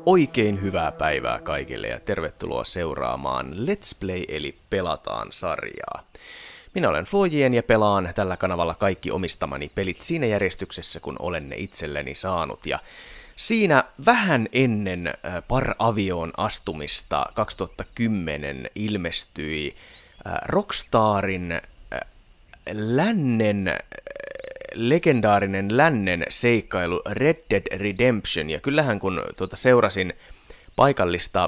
Oikein hyvää päivää kaikille ja tervetuloa seuraamaan Let's Play eli Pelataan sarjaa. Minä olen Flojien ja pelaan tällä kanavalla kaikki omistamani pelit siinä järjestyksessä, kun olen ne itselleni saanut. Ja siinä vähän ennen Par-avioon astumista 2010 ilmestyi Rockstarin legendaarinen lännen seikkailu Red Dead Redemption, ja kyllähän kun seurasin paikallista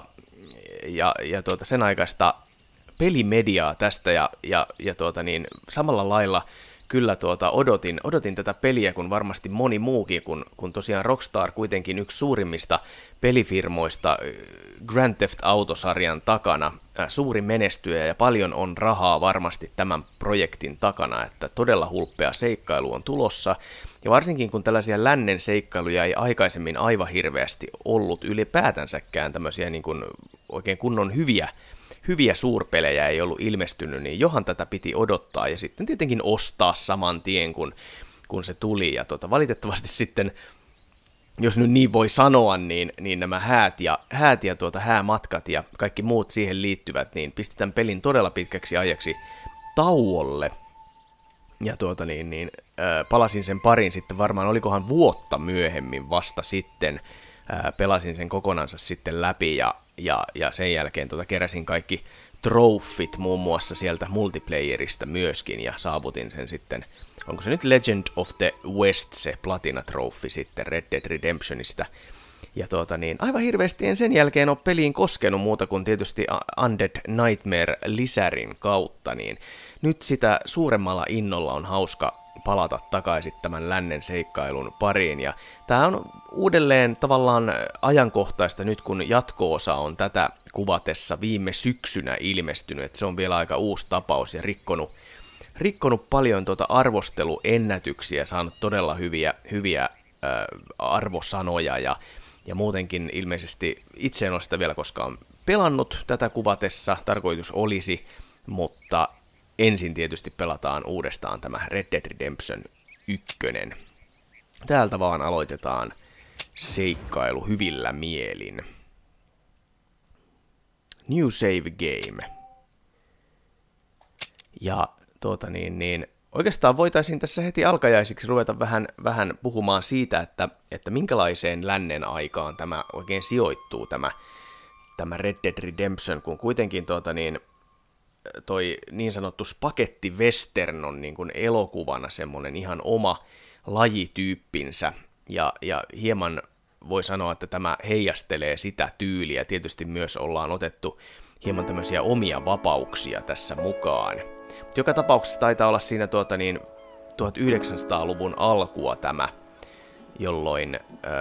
ja sen aikaista pelimediaa tästä ja samalla lailla kyllä odotin tätä peliä, kun varmasti moni muukin, kun tosiaan Rockstar kuitenkin yksi suurimmista pelifirmoista Grand Theft Auto-sarjan takana, suuri menestyjä ja paljon on rahaa varmasti tämän projektin takana, että todella hulppea seikkailu on tulossa, ja varsinkin kun tällaisia lännen seikkailuja ei aikaisemmin aivan hirveästi ollut ylipäätänsäkään tämmöisiä niin kuin oikein kunnon hyviä suurpelejä ei ollut ilmestynyt, niin johan tätä piti odottaa ja sitten tietenkin ostaa saman tien, kun se tuli. Ja valitettavasti sitten, jos nyt niin voi sanoa, niin nämä häät ja häämatkat ja kaikki muut siihen liittyvät, niin pistetään pelin todella pitkäksi ajaksi tauolle. Ja palasin sen parin sitten varmaan, olikohan vuotta myöhemmin vasta sitten, pelasin sen kokonansa sitten läpi ja sen jälkeen keräsin kaikki trofit muun muassa sieltä multiplayerista myöskin ja saavutin sen sitten, onko se nyt Legend of the West se Platina Trophy sitten Red Dead Redemptionista. Ja aivan hirveästi en sen jälkeen ole peliin koskenut muuta kuin tietysti Undead Nightmare-lisärin kautta, niin nyt sitä suuremmalla innolla on hauska palata takaisin tämän lännen seikkailun pariin, ja tämä on uudelleen tavallaan ajankohtaista nyt, kun jatko-osa on tätä kuvatessa viime syksynä ilmestynyt, että se on vielä aika uusi tapaus ja rikkonut paljon arvosteluennätyksiä, saanut todella hyviä arvosanoja, ja muutenkin ilmeisesti itse en ole sitä vielä koskaan pelannut tätä kuvatessa, tarkoitus olisi, mutta ensin tietysti pelataan uudestaan tämä Red Dead Redemption 1. Täältä vaan aloitetaan seikkailu hyvillä mielin. New save game. Ja oikeastaan voitaisiin tässä heti alkajaisiksi ruveta vähän puhumaan siitä, että minkälaiseen lännen aikaan tämä oikein sijoittuu, tämä Red Dead Redemption, kun kuitenkin toi niin sanottu spagetti western on niin kuin elokuvana semmoinen ihan oma lajityyppinsä, ja hieman voi sanoa, että tämä heijastelee sitä tyyliä. Tietysti myös ollaan otettu hieman tämmöisiä omia vapauksia tässä mukaan. Joka tapauksessa taitaa olla siinä 1900-luvun alkua tämä, jolloin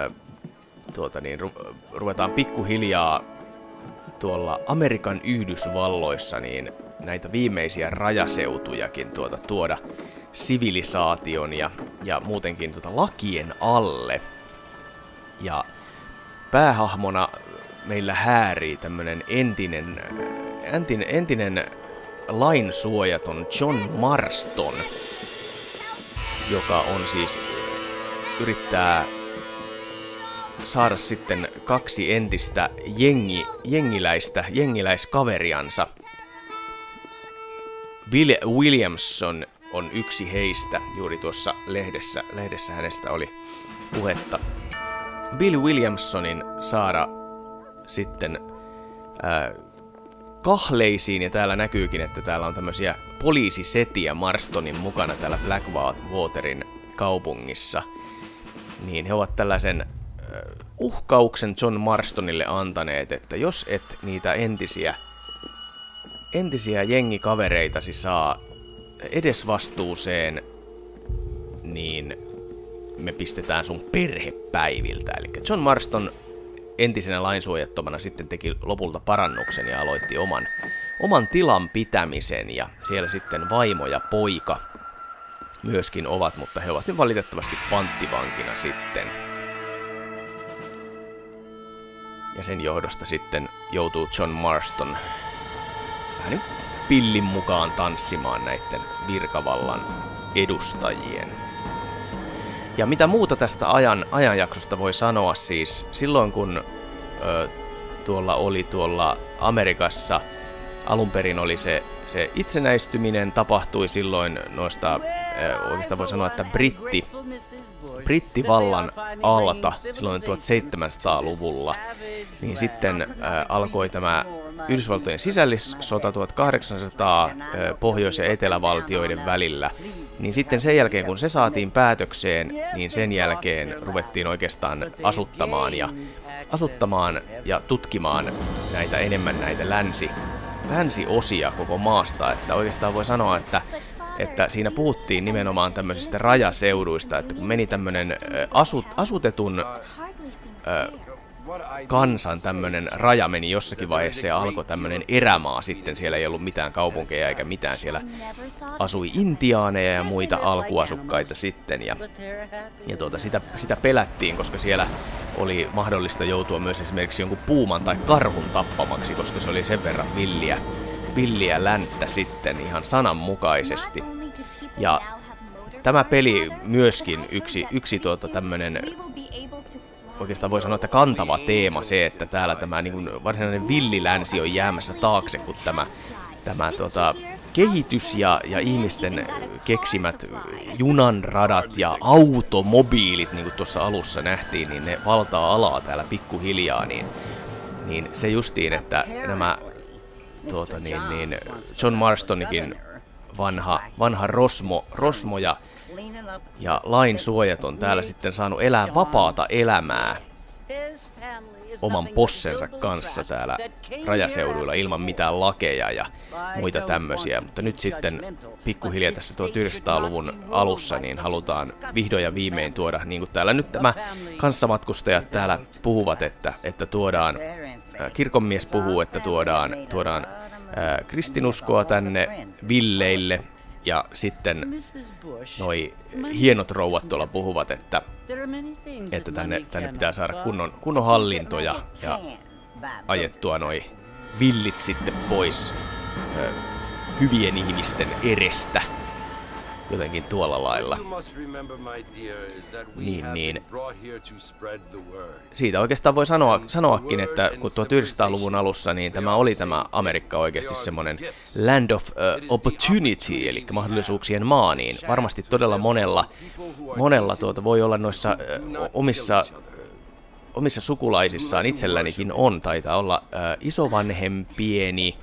ruvetaan pikkuhiljaa tuolla Amerikan Yhdysvalloissa niin näitä viimeisiä rajaseutujakin tuoda sivilisaation ja muutenkin lakien alle. Ja päähahmona meillä häärii tämmönen entinen lainsuojaton John Marston, joka on siis yrittää saada sitten kaksi entistä jengiläiskaveriansa. Bill Williamson on yksi heistä, juuri tuossa lehdessä hänestä oli puhetta. Bill Williamsonin saada sitten kahleisiin, ja täällä näkyykin, että täällä on tämmöisiä poliisisetiä Marstonin mukana täällä Blackwaterin kaupungissa. Niin he ovat tällaisen uhkauksen John Marstonille antaneet, että jos et niitä entisiä jengikavereitasi saa edesvastuuseen, niin me pistetään sun perhepäiviltä. Eli John Marston entisenä lainsuojattomana sitten teki lopulta parannuksen ja aloitti oman tilan pitämisen, ja siellä sitten vaimo ja poika myöskin ovat, mutta he ovat nyt valitettavasti panttivankina sitten. Ja sen johdosta sitten joutuu John Marston vähän pillin mukaan tanssimaan näiden virkavallan edustajien. Ja mitä muuta tästä ajanjaksosta voi sanoa, siis silloin kun tuolla Amerikassa alun perin oli se itsenäistyminen tapahtui silloin noista, oikeastaan voi sanoa, että brittivallan alta silloin 1700-luvulla, niin sitten alkoi tämä Yhdysvaltojen sisällissota 1800 pohjois- ja etelävaltioiden välillä, niin sitten sen jälkeen kun se saatiin päätökseen, niin sen jälkeen ruvettiin oikeastaan asuttamaan ja tutkimaan enemmän näitä länsiosia koko maasta, että oikeastaan voi sanoa, että siinä puhuttiin nimenomaan tämmöisistä rajaseuduista, että kun meni tämmöinen asutetun kansan tämmöinen raja meni jossakin vaiheessa ja alkoi tämmöinen erämaa sitten, siellä ei ollut mitään kaupunkeja eikä mitään, siellä asui intiaaneja ja muita alkuasukkaita sitten ja sitä pelättiin, koska siellä oli mahdollista joutua myös esimerkiksi jonkun puuman tai karhun tappamaksi, koska se oli sen verran villiä länttä sitten ihan sananmukaisesti. Ja tämä peli myöskin yksi tämmöinen, oikeastaan voi sanoa, että kantava teema se, että täällä tämä niin kuin varsinainen villilänsi on jäämässä taakse, kun tämä kehitys ja ihmisten keksimät junanradat ja automobiilit, niin kuin tuossa alussa nähtiin, niin ne valtaa alaa täällä pikkuhiljaa, niin se justiin, että nämä John Marstonikin vanha rosmo ja lainsuojat on täällä sitten saanut elää vapaata elämää oman possensa kanssa täällä rajaseuduilla ilman mitään lakeja ja muita tämmöisiä. Mutta nyt sitten pikkuhiljaa tässä 1900-luvun alussa niin halutaan vihdoin ja viimein tuoda, niin kuin täällä nyt tämä kanssamatkustajat täällä puhuvat, että tuodaan, kirkonmies puhuu, että tuodaan kristinuskoa tänne villeille. Ja sitten noi hienot rouvat tuolla puhuvat, että tänne pitää saada kunnon hallinto ja ajettua noi villit sitten pois hyvien ihmisten edestä. Jotenkin tuolla lailla. Niin. Siitä oikeastaan voi sanoakin, että kun 1900-luvun alussa, niin tämä Amerikka oikeasti semmoinen land of opportunity, eli mahdollisuuksien maa, niin varmasti todella monella voi olla noissa omissa sukulaisissaan, itsellänikin taitaa olla isovanhempieni,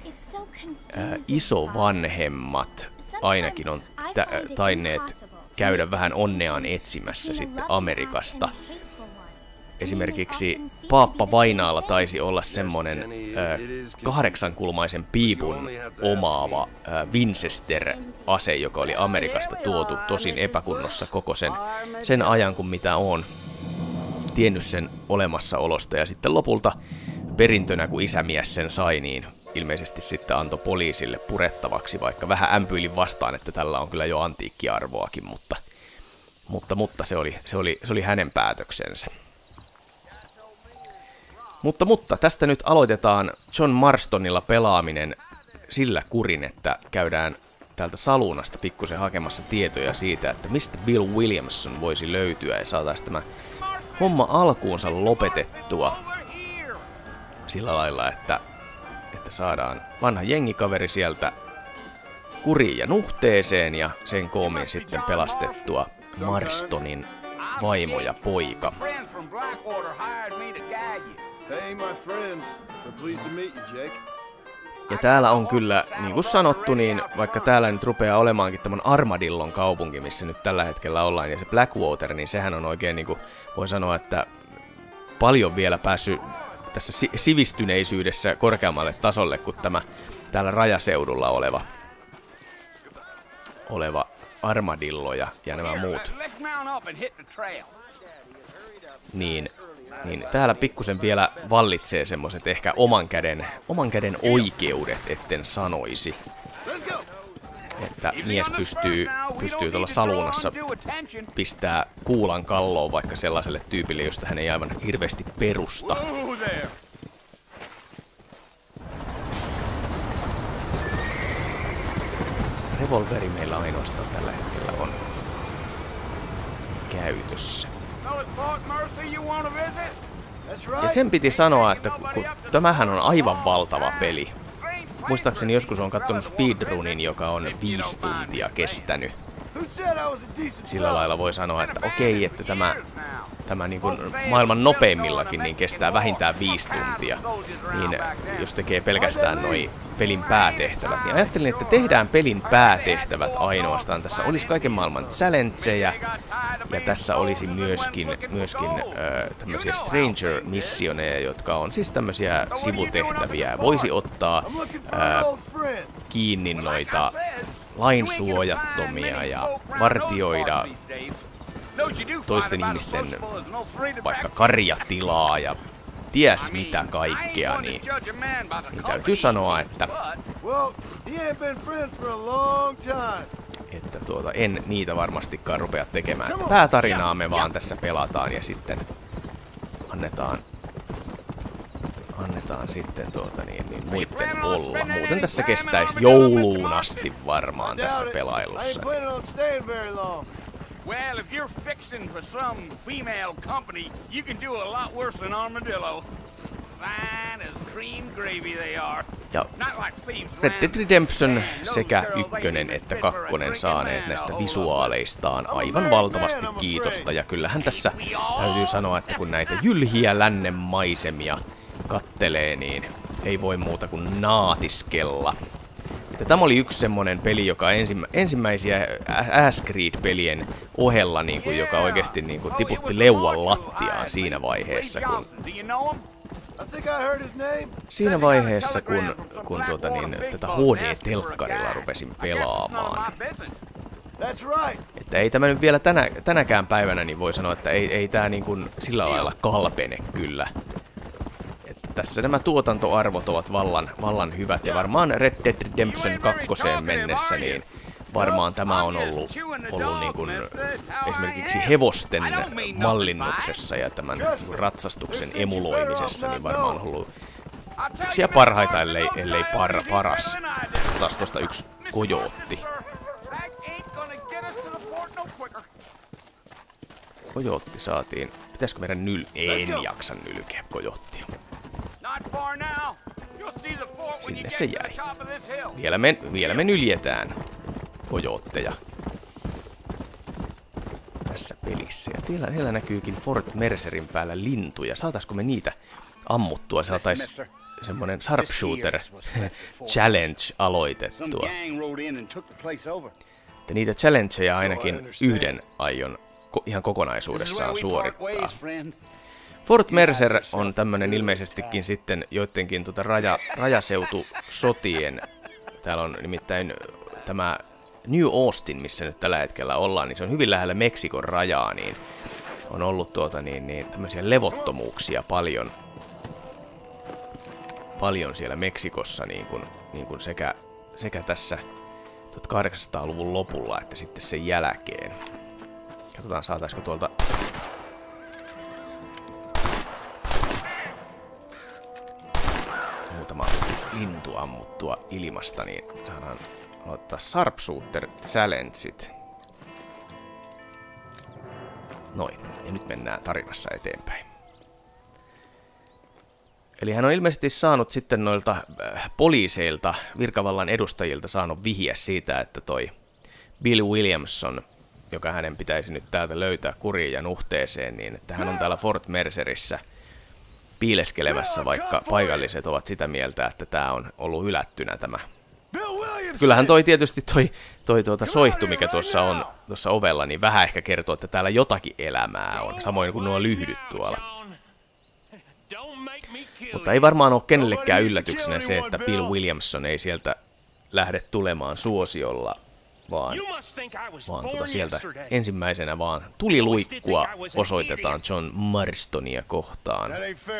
isovanhemmat ainakin on tainneet käydä vähän onneaan etsimässä sitten Amerikasta. Esimerkiksi Paappa Vainaalla taisi olla semmonen 8-kulmaisen piipun omaava Winchester-ase, joka oli Amerikasta tuotu, tosin epäkunnossa koko sen ajan, kun mitä on tiennyt sen olemassaolosta. Ja sitten lopulta perintönä, kun isämies sen sai, niin ilmeisesti sitten antoi poliisille purettavaksi, vaikka vähän ämpyilin vastaan, että tällä on kyllä jo antiikkiarvoakin, mutta se oli hänen päätöksensä. Mutta tästä nyt aloitetaan John Marstonilla pelaaminen sillä kurin, että käydään täältä saluunasta pikkusen hakemassa tietoja siitä, että mistä Bill Williamson voisi löytyä ja saataisiin tämä homma alkuunsa lopetettua sillä lailla, että saadaan vanha jengikaveri sieltä kuriin ja nuhteeseen ja sen koomin sitten pelastettua Marstonin vaimo ja poika. Ja täällä on kyllä, niin kuin sanottu, niin vaikka täällä nyt rupeaa olemaankin tämän Armadillon kaupunki, missä nyt tällä hetkellä ollaan, ja se Blackwater, niin sehän on oikein, niin kuin voi sanoa, että paljon vielä päässyt tässä sivistyneisyydessä korkeammalle tasolle kuin tämä täällä rajaseudulla oleva Armadillo ja nämä muut. Niin täällä pikkusen vielä vallitsee semmoiset ehkä oman käden oikeudet, etten sanoisi. Että mies pystyy tuolla saluunassa pistää kuulan kalloon vaikka sellaiselle tyypille, josta hän ei aivan hirveästi perusta. Revolveri meillä ainoastaan tällä hetkellä on käytössä. Ja sen piti sanoa, että tämähän on aivan valtava peli. Muistaakseni joskus on katsonut speedrunin, joka on 5 tuntia kestänyt. Sillä lailla voi sanoa, että okei, että tämä niin kuin maailman nopeimmillakin niin kestää vähintään 5 tuntia. Niin jos tekee pelkästään noi pelin päätehtävät, niin ajattelin, että tehdään pelin päätehtävät ainoastaan. Tässä olisi kaiken maailman challengeja, ja tässä olisi myöskin tämmöisiä stranger-missioneja, jotka on siis tämmöisiä sivutehtäviä. Voisi ottaa kiinni noita lainsuojattomia ja vartioida toisten ihmisten vaikka karjatilaa ja ties mitä kaikkea, niin täytyy sanoa, että en niitä varmastikaan rupea tekemään. Päätarinaa me vaan tässä pelataan ja sitten annetaan sitten muitten olla. Muuten tässä kestäisi jouluun asti varmaan tässä pelailussa. Well, if you're fixing for some female company, you can do a lot worse than armadillo. Fine as cream gravy they are. Ja Red Dead Redemption sekä 1 että 2 saaneet näistä visuaaleistaan aivan valtavasti kiitosta. Ja kyllähän tässä täytyy sanoa, että kun näitä jylhiä lännen maisemia kattelee, niin ei voi muuta kuin naatiskella. Tämä oli yksi semmonen peli, joka ensimmäisiä Ass Creed-pelien ohella, joka oikeasti tiputti leuan lattiaan siinä vaiheessa, kun tätä HD-telkkarilla rupesin pelaamaan. Että ei tämä nyt vielä tänäkään päivänä, niin voi sanoa, että ei tää sillä lailla kalpene kyllä. Tässä nämä tuotantoarvot ovat vallan hyvät, ja varmaan Red Dead Redemption 2 mennessä, niin varmaan tämä on ollut niin kuin esimerkiksi hevosten mallinnuksessa ja tämän ratsastuksen emuloimisessa, niin varmaan ollut yksiä parhaita, ellei paras. Taas tuosta yksi kojootti. Kojootti saatiin. Pitäisikö meidän En jaksa nylkeä kojoottia. Sinne se jäi. Vielä me nyljetään kojootteja tässä pelissä. Ja siellä näkyykin Fort Mercerin päällä lintuja. Saataisko me niitä ammuttua? Saatais semmonen sharpshooter challenge aloitettua. Ja niitä challengeja ainakin yhden aion ihan kokonaisuudessaan suorittaa. Fort Mercer on tämmönen ilmeisestikin sitten joidenkin rajaseutusotien. Täällä on nimittäin tämä New Austin, missä nyt tällä hetkellä ollaan, niin se on hyvin lähellä Meksikon rajaa, niin on ollut tämmöisiä levottomuuksia paljon siellä Meksikossa, niin kuin sekä tässä 1800-luvun lopulla että sitten sen jälkeen. Katsotaan, saataisiko tuolta muutama lintu ammuttua ilmasta, niin saadaan ottaa Sharpshooter Challengeit. Noin, ja nyt mennään tarinassa eteenpäin. Eli hän on ilmeisesti saanut sitten noilta poliiseilta, virkavallan edustajilta saanut vihje siitä, että toi Bill Williamson, joka hänen pitäisi nyt täältä löytää kuriin ja nuhteeseen, niin että hän on täällä Fort Mercerissä piileskelemässä, vaikka paikalliset ovat sitä mieltä, että tämä on ollut hylättynä tämä. Kyllähän tietysti toi soihtu, mikä tuossa on tuossa ovella, niin vähän ehkä kertoo, että täällä jotakin elämää on, samoin kuin nuo lyhdyt tuolla. Mutta ei varmaan ole kenellekään yllätyksenä se, että Bill Williamson ei sieltä lähde tulemaan suosiolla, vaan sieltä ensimmäisenä vaan tuliluikkua osoitetaan John Marstonia kohtaan.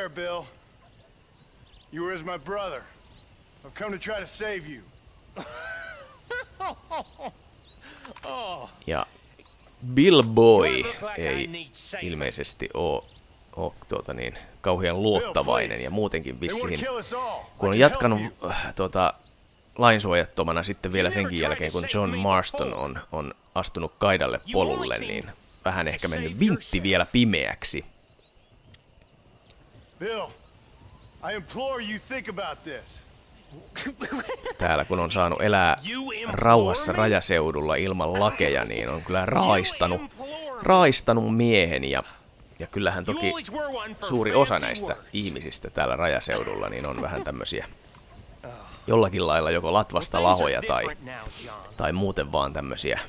Ja Bill Boy ei ilmeisesti ole kauhean luottavainen ja muutenkin vissiin, kun on jatkanut lainsuojattomana sitten vielä senkin jälkeen, kun John Marston on astunut kaidalle polulle, niin vähän ehkä mennyt vintti vielä pimeäksi. Bill, I implore you think about this. Täällä kun on saanut elää rauhassa rajaseudulla ilman lakeja, niin on kyllä raistanut miehen. Ja kyllähän toki suuri osa näistä ihmisistä täällä rajaseudulla niin on vähän tämmöisiä jollakin lailla joko latvasta lahoja tai muuten vaan tämmöisiä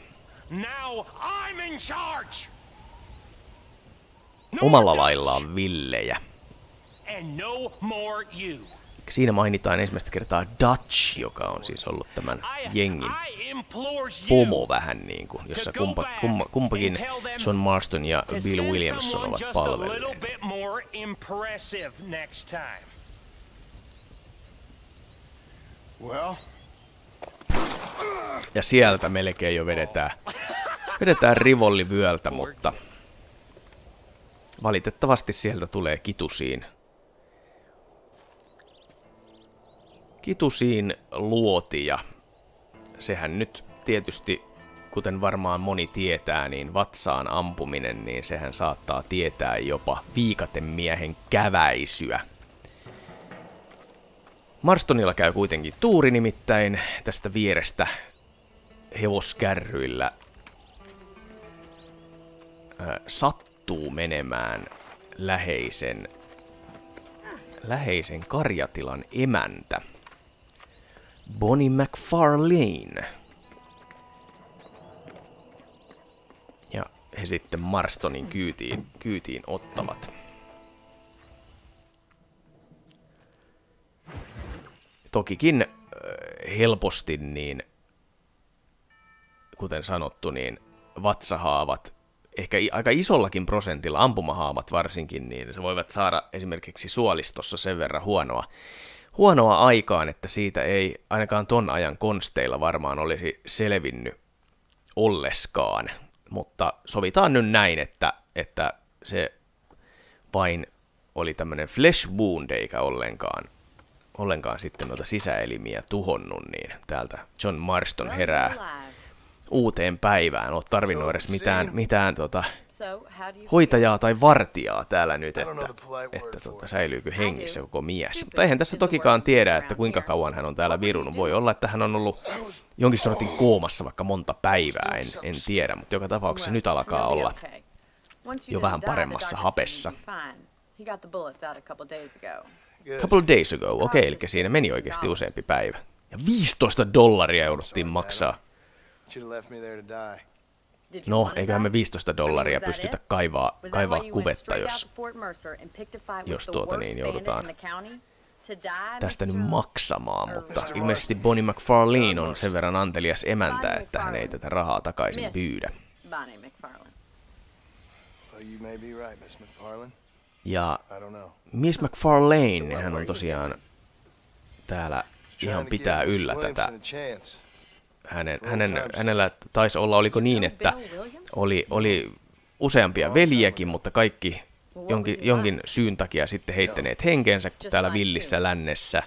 omalla laillaan villejä. Siinä mainitaan ensimmäistä kertaa Dutch, joka on siis ollut tämän jengin pomo vähän niin kuin, jossa kumpakin John Marston ja Bill Williamson ovat palvelleet. Ja sieltä melkein jo vedetään revollivyöltä, mutta valitettavasti sieltä tulee kitusiin luoti, ja sehän nyt tietysti, kuten varmaan moni tietää, niin vatsaan ampuminen, niin sehän saattaa tietää jopa viikatemiehen käväisyä. Marstonilla käy kuitenkin tuuri, nimittäin tästä vierestä hevoskärryillä sattuu menemään läheisen karjatilan emäntä Bonnie McFarlane. Ja he sitten Marstonin kyytiin ottavat. Tokikin helposti, niin kuten sanottu, niin vatsahaavat, ehkä aika isollakin prosentilla ampumahaavat varsinkin, niin se voivat saada esimerkiksi suolistossa sen verran huonoa aikaan, että siitä ei ainakaan ton ajan konsteilla varmaan olisi selvinnyt olleskaan. Mutta sovitaan nyt näin, että se vain oli tämmöinen flesh wound eikä ollenkaan sitten noita sisäelimiä tuhonnut, niin täältä John Marston herää uuteen päivään. Oot tarvinnut edes mitään hoitajaa tai vartijaa täällä nyt, että säilyykö hengissä koko mies. Mutta eihän tässä tokikaan tiedä, että kuinka kauan hän on täällä virunut. Voi olla, että hän on ollut jonkin sortin koomassa vaikka monta päivää, en tiedä, mutta joka tapauksessa nyt alkaa olla jo vähän paremmassa hapessa. Couple of days ago, okei, eli siinä meni oikeasti useampi päivä. Ja $15 jouduttiin maksaa. No, eiköhän me $15 pystytä kaivaa kuvetta, jos joudutaan tästä nyt maksamaan, mutta ilmeisesti Bonnie McFarlane on sen verran antelias emäntä, että hän ei tätä rahaa takaisin pyydä. Ja Miss McFarlane, hän on tosiaan täällä ihan pitää yllä tätä. Hänellä taisi olla, oliko niin, että oli useampia veljiäkin, mutta kaikki jonkin syyn takia sitten heittäneet henkeensä täällä villissä lännessä.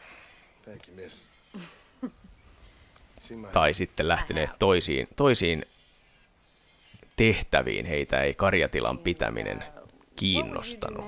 Tai sitten lähteneet toisiin tehtäviin. Heitä ei karjatilan pitäminen kiinnostanut.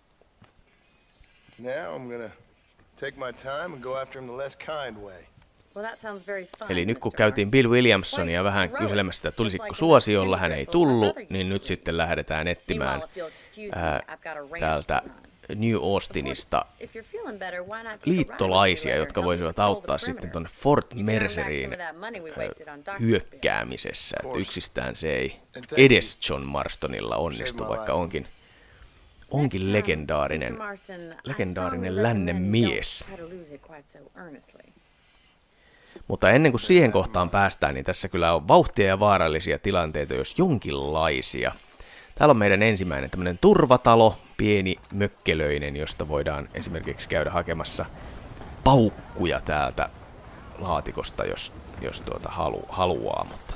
Eli nyt kun käytiin Bill Williamsonia vähän kyselemässä, että tulisiko suosiolla, hän ei tullut, niin nyt sitten lähdetään etsimään täältä New Austinista liittolaisia, jotka voisivat auttaa sitten tuonne Fort Merceriin hyökkäämisessä. Että yksistään se ei edes John Marstonilla onnistu, vaikka onkin legendaarinen lännen mies. Mutta ennen kuin siihen kohtaan päästään, niin tässä kyllä on vauhtia ja vaarallisia tilanteita, jos jonkinlaisia. Täällä on meidän ensimmäinen tämmöinen turvatalo, pieni mökkelöinen, josta voidaan esimerkiksi käydä hakemassa paukkuja täältä laatikosta, jos haluaa. Mutta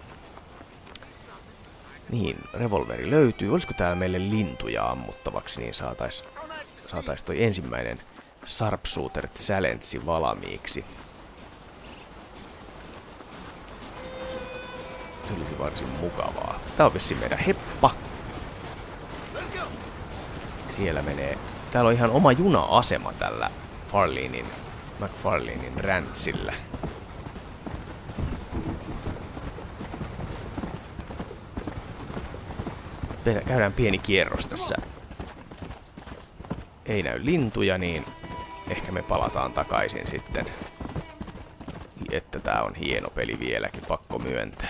niin, revolveri löytyy. Olisiko täällä meille lintuja ammuttavaksi, niin saatais toi ensimmäinen Sharpshooter Challenge valmiiksi. Se olisi varsin mukavaa. Tää on vissiin meidän heppa. Siellä menee täällä on ihan oma juna-asema tällä McFarlanein ranchillä. Käydään pieni kierros tässä. Ei näy lintuja, niin ehkä me palataan takaisin sitten. Että tää on hieno peli vieläkin, pakko myöntää.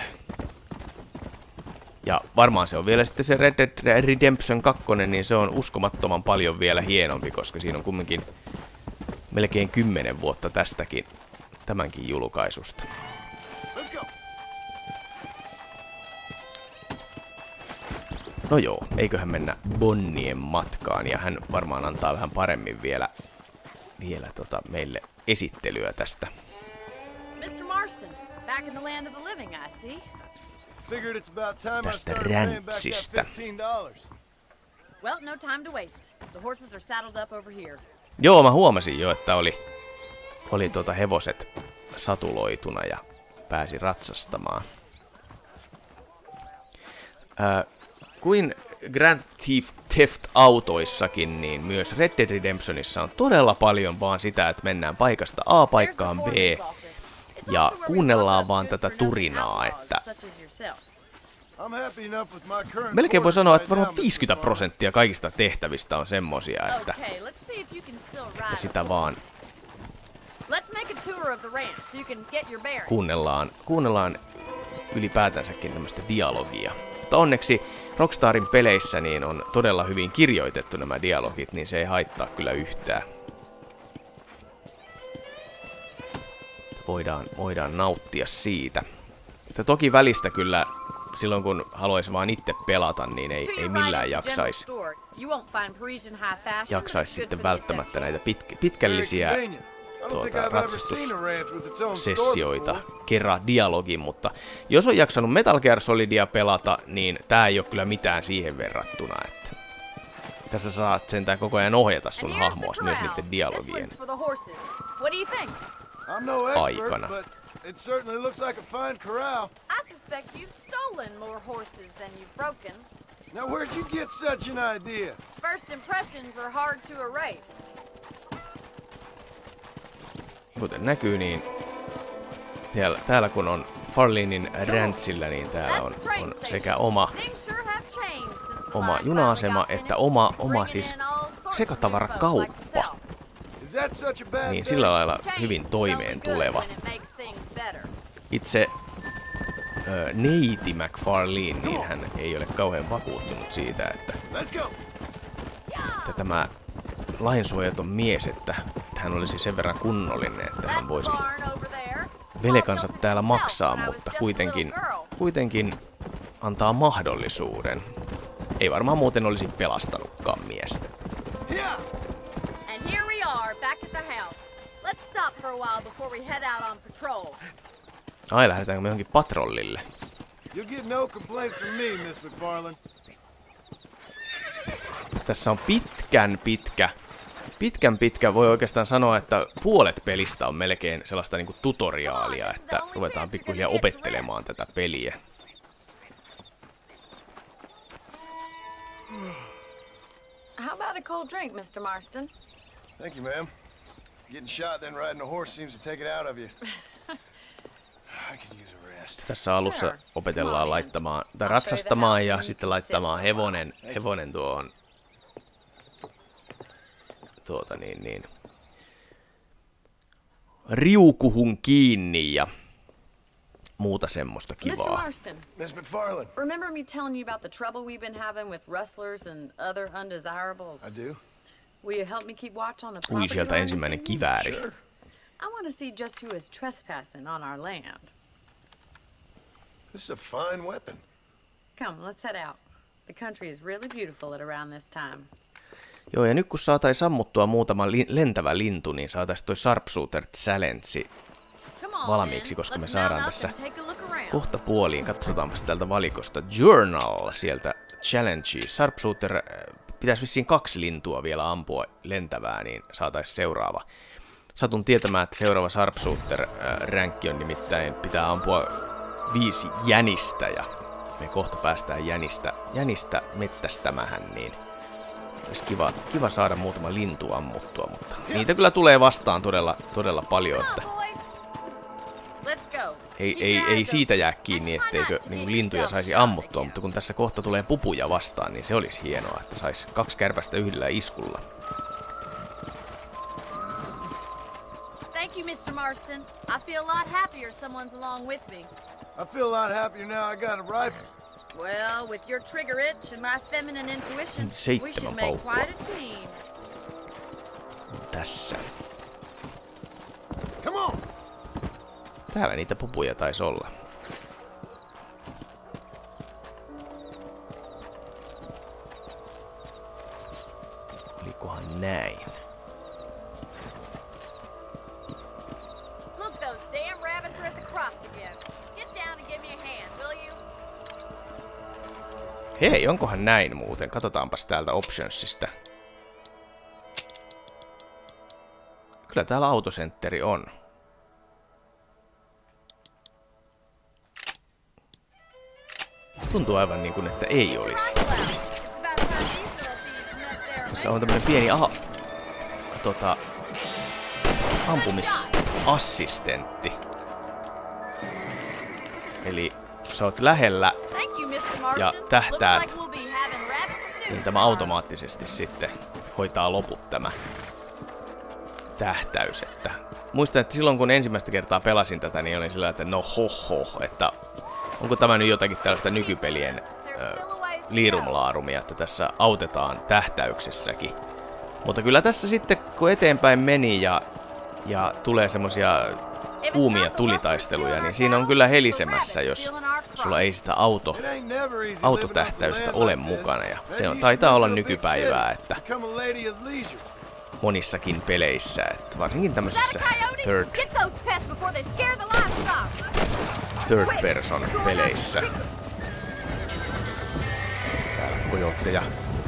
Ja varmaan se on vielä sitten se Red Dead Redemption 2, niin se on uskomattoman paljon vielä hienompi, koska siinä on kumminkin melkein 10 vuotta tämänkin julkaisusta. No joo, eiköhän mennä Bonnien matkaan, ja hän varmaan antaa vähän paremmin vielä meille esittelyä tästä. Mr. Marston, back in the land of the living, I see. Figured it's about time I Tästä started paying back rantsista. that $15. Well, no time to waste. The horses are saddled up over here. Joo, mä huomasin jo, että oli hevoset satuloituna ja pääsi ratsastamaan. Kuin Grand Theft Autoissakin, niin myös Red Dead Redemptionissa on todella paljon vaan sitä, että mennään paikasta A paikkaan B ja kuunnellaan vaan tätä turinaa, että melkein voi sanoa, että varmaan 50% kaikista tehtävistä on semmosia, että sitä vaan kuunnellaan ylipäätänsäkin tämmöistä dialogia. Mutta onneksi Rockstarin peleissä niin on todella hyvin kirjoitettu nämä dialogit, niin se ei haittaa kyllä yhtään. Voidaan nauttia siitä. Mutta toki välistä kyllä, silloin kun haluaisi vaan itse pelata, niin ei millään jaksaisi sitten välttämättä näitä pitkällisiä ratsastussessioita kerran dialogin, mutta jos on jaksanut Metal Gear Solidia pelata, niin tää ei ole kyllä mitään siihen verrattuna, että tässä saat sentään koko ajan ohjata sun hahmoa myös niiden dialogien aikana. It certainly looks like a fine corral. I suspect you've stolen more horses than you've broken. Now where'd you get such an idea? First impressions are hard to erase. Kuten näkyy, niin täällä kun on Farlanein ranchillä, niin täällä on sekä oma juna-asema että oma siis sekatavarakauppa. Niin sillä lailla hyvin toimeen tuleva. Itse neiti McFarlane, niin hän ei ole kauhean vakuuttunut siitä, että tämä lainsuojaton mies, että hän olisi sen verran kunnollinen, että hän voisi velkansa täällä maksaa, mutta kuitenkin antaa mahdollisuuden. Ei varmaan muuten olisi pelastanutkaan miestä. Ai, lähdetäänkö me johonkin patrollille? Tässä on pitkän pitkä, voi oikeastaan sanoa, että puolet pelistä on melkein sellaista niinku tutoriaalia, että ruvetaan pikkuhiljaa opettelemaan tätä peliä. How about a cold drink, Mr. Marston? Thank you, ma'am. Getting shot then riding a horse seems to take it out of you. I could use a rest. Tässä alussa opetellaan laittamaan tai ratsastamaan ja sitten laittamaan hevonen tuohon riukuhun kiinni ja muuta semmoista kivaa. Mr. Marston, Miss McFarlane. remember me telling you about the trouble we've been having with rustlers and other undesirables? I do. Will you help me keep watch on the Ui, property sieltä line ensimmäinen this evening? kivääri. Sure. I want to see just who is trespassing on our land. This is a fine weapon. Come, let's head out. The country is really beautiful at around this time. Joo, ja nyt kun saataisiin sammuttua muutama lentävä lintu, niin saataisiin toi Sharpshooter Challenge Come on, valmiiksi, then. koska me Let's saadaan mount up tässä and take a look around. kohta puoliin. Katsotaanpas täältä valikosta. Journal sieltä Challenge. Sharpshooter, pitäisi vissiin 2 lintua vielä ampua lentävää, niin saataisiin seuraava. Satun tietämään, että seuraava Sharpshooter-ränkki on nimittäin pitää ampua 5 jänistä, ja me kohta päästään jänistä mettästämähän, niin Olisi kiva saada muutama lintu ammuttua, mutta niitä kyllä tulee vastaan todella paljon, että ei siitä jää kiinni, etteikö niin lintuja saisi ammuttua, mutta kun tässä kohta tulee pupuja vastaan, niin se olisi hienoa, että saisi 2 kärpästä yhdellä iskulla. Thank you, Mr. Marston. I feel a lot happier someone's along with me. I feel a lot happier now I got a rifle. Well, with your trigger itch and my feminine intuition, we 7 should make paukkua. quite a team. Tässä. Come on! Täällä niitä pupuja taisi olla. Olikohan näin? Look, those damn rabbits are at the crops again. Get down and give me a hand, will you? Hei, onkohan näin muuten? Katsotaanpas täältä optionsista. Kyllä täällä autosentteri on. Tuntuu aivan niin kuin, että ei olisi. Tässä on tämmönen pieni ampumisassistentti. Eli sä oot lähellä ja tähtäät, niin tämä automaattisesti sitten hoitaa loput tämä tähtäys. Että muistan, että silloin kun ensimmäistä kertaa pelasin tätä, niin olin sillä, että no hoho, että onko tämä nyt jotakin tällaista nykypelien liirumlaarumia, että tässä autetaan tähtäyksessäkin. Mutta kyllä tässä sitten, kun eteenpäin meni ja tulee semmosia kuumia tulitaisteluja, niin siinä on kyllä helisemässä, jos sulla ei sitä autotähtäystä ole mukana. Ja se taitaa olla nykypäivää, että monissakin peleissä, että varsinkin tämmöisissä third person peleissä. Täällä kojotteja.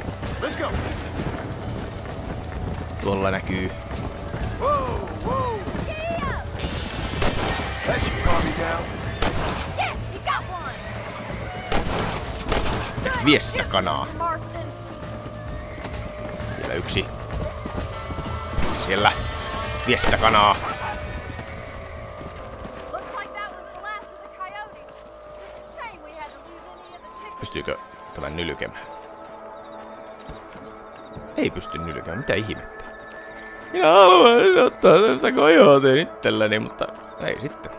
Tuolla näkyy. Vie sitä kanaa. Vielä yksi. Siellä. Vie sitä kanaa. Pystyykö tämän nylkemään? Ei pysty nylkemään. Mitä ihmettä? Minä haluan ottaa tästä kojoteen itselläni, mutta ei sitten.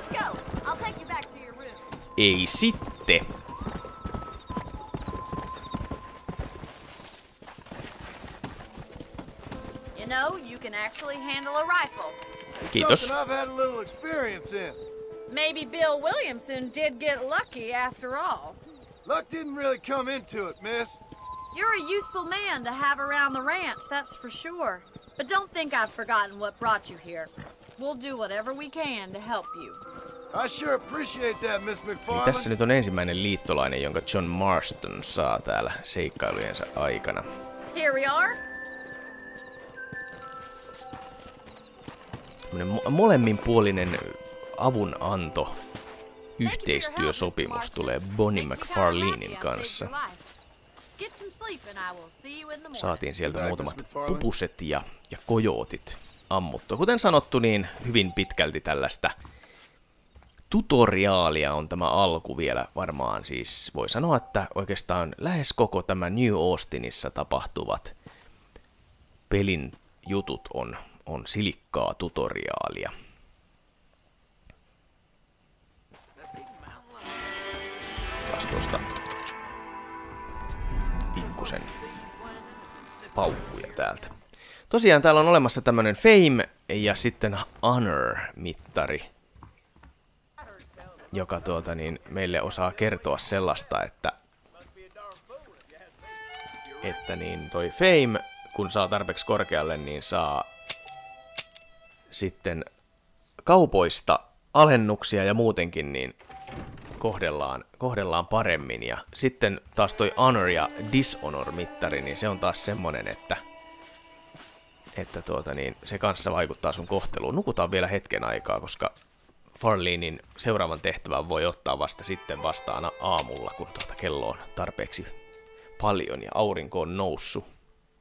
Ei sitten. Kiitos. Maybe Bill Williamson did get lucky after all. Luck didn't really come into it, miss. You're a useful man to have around the ranch, that's for sure. But don't think I've forgotten what brought you here. We'll do whatever we can to help you. I sure appreciate that, Miss Niin McFarland. tässä nyt on ensimmäinen liittolainen, jonka John Marston saa täällä seikkailujensa aikana. Here we are. Molemminpuolinen avunanto, yhteistyösopimus tulee Bonnie McFarlanein kanssa. Saatiin sieltä muutamat pupuset ja kojootit ammuttua. Kuten sanottu, niin hyvin pitkälti tällaista tutoriaalia on tämä alku vielä varmaan. Siis voi sanoa, että oikeastaan lähes koko tämä New Austinissa tapahtuvat pelin jutut on silkkaa tutoriaalia. Taas tuosta pikkusen paukkuja täältä. Tosiaan täällä on olemassa tämmönen Fame ja sitten Honor-mittari, joka meille osaa kertoa sellaista, että niin toi Fame, kun saa tarpeeksi korkealle, niin saa sitten kaupoista alennuksia ja muutenkin niin kohdellaan paremmin. Ja sitten taas toi Honor ja Dishonor-mittari, niin se on taas semmonen, että se kanssa vaikuttaa sun kohteluun. Nukutaan vielä hetken aikaa, koska Farlenin seuraavan tehtävän voi ottaa vasta sitten vastaan aamulla, kun kello on tarpeeksi paljon ja aurinko on noussut.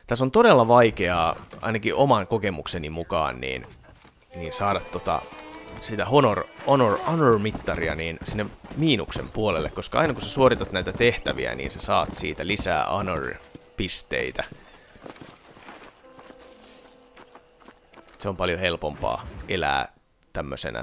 Tässä on todella vaikeaa, ainakin oman kokemukseni mukaan, niin saada sitä honor-mittaria niin sinne miinuksen puolelle, koska aina kun sä suoritat näitä tehtäviä, niin sä saat siitä lisää honor-pisteitä. Se on paljon helpompaa elää tämmöisenä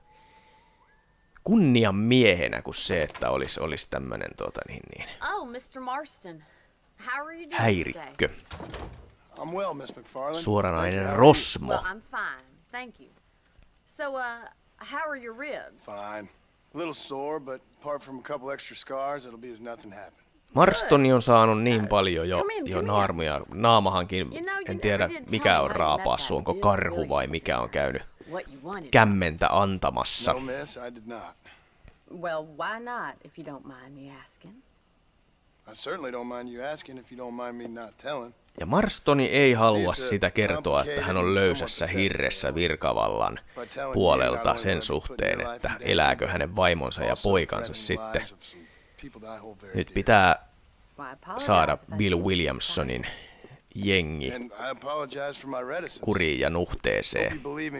kunnian miehenä kuin se, että olisi tämmönen Oh, Mr. Marston. How are you doing häirikkö. I'm well, Miss McFarlane. Suoranainen rosmo. Well, I'm fine. Thank you. So, how are your ribs? Fine. A little sore, but apart from a couple extra scars, it'll be as nothing happened. Marstoni on saanut niin paljon jo naarmuja. Naamahankin, en tiedä mikä on raapaassu, onko karhu vai mikä on käynyt kämmentä antamassa. No, miss, I did not. Well, why not, if you don't mind me asking? I certainly don't mind you asking if you don't mind me not telling. Ja Marstoni ei halua sitä kertoa, että hän on löysässä hirressä virkavallan puolelta sen suhteen, että elääkö hänen vaimonsa ja poikansa sitten. Nyt pitää saada Bill Williamsonin jengi kuriin ja nuhteeseen.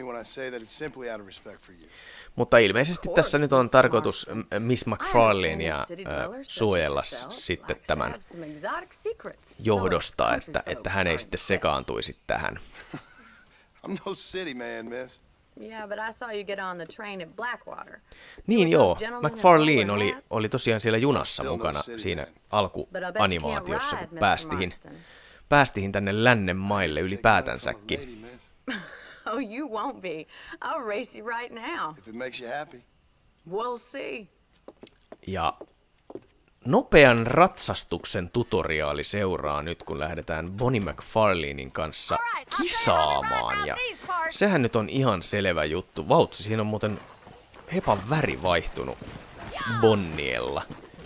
Mutta ilmeisesti tässä nyt on tarkoitus Miss McFarlanea suojella sitten tämän johdosta, että hän ei sitten sekaantuisi tähän. I'm no city man, miss. Yeah, but I saw you get on the train at Blackwater. Niin joo, McFarlane oli tosiaan siellä junassa mukana siinä alkuanimaatiossa, kun päästiin tänne lännen maille ylipäätänsäkin. Oh, you won't be. I'll race you right now. If it makes you happy. We'll see. Ja nopean ratsastuksen tutoriaali seuraa nyt, kun lähdetään Bonnie McFarlanein kanssa kisaamaan. Ja sehän nyt on ihan selvä juttu. Vautsi, siinä on muuten hepan väri vaihtunut Bonniella.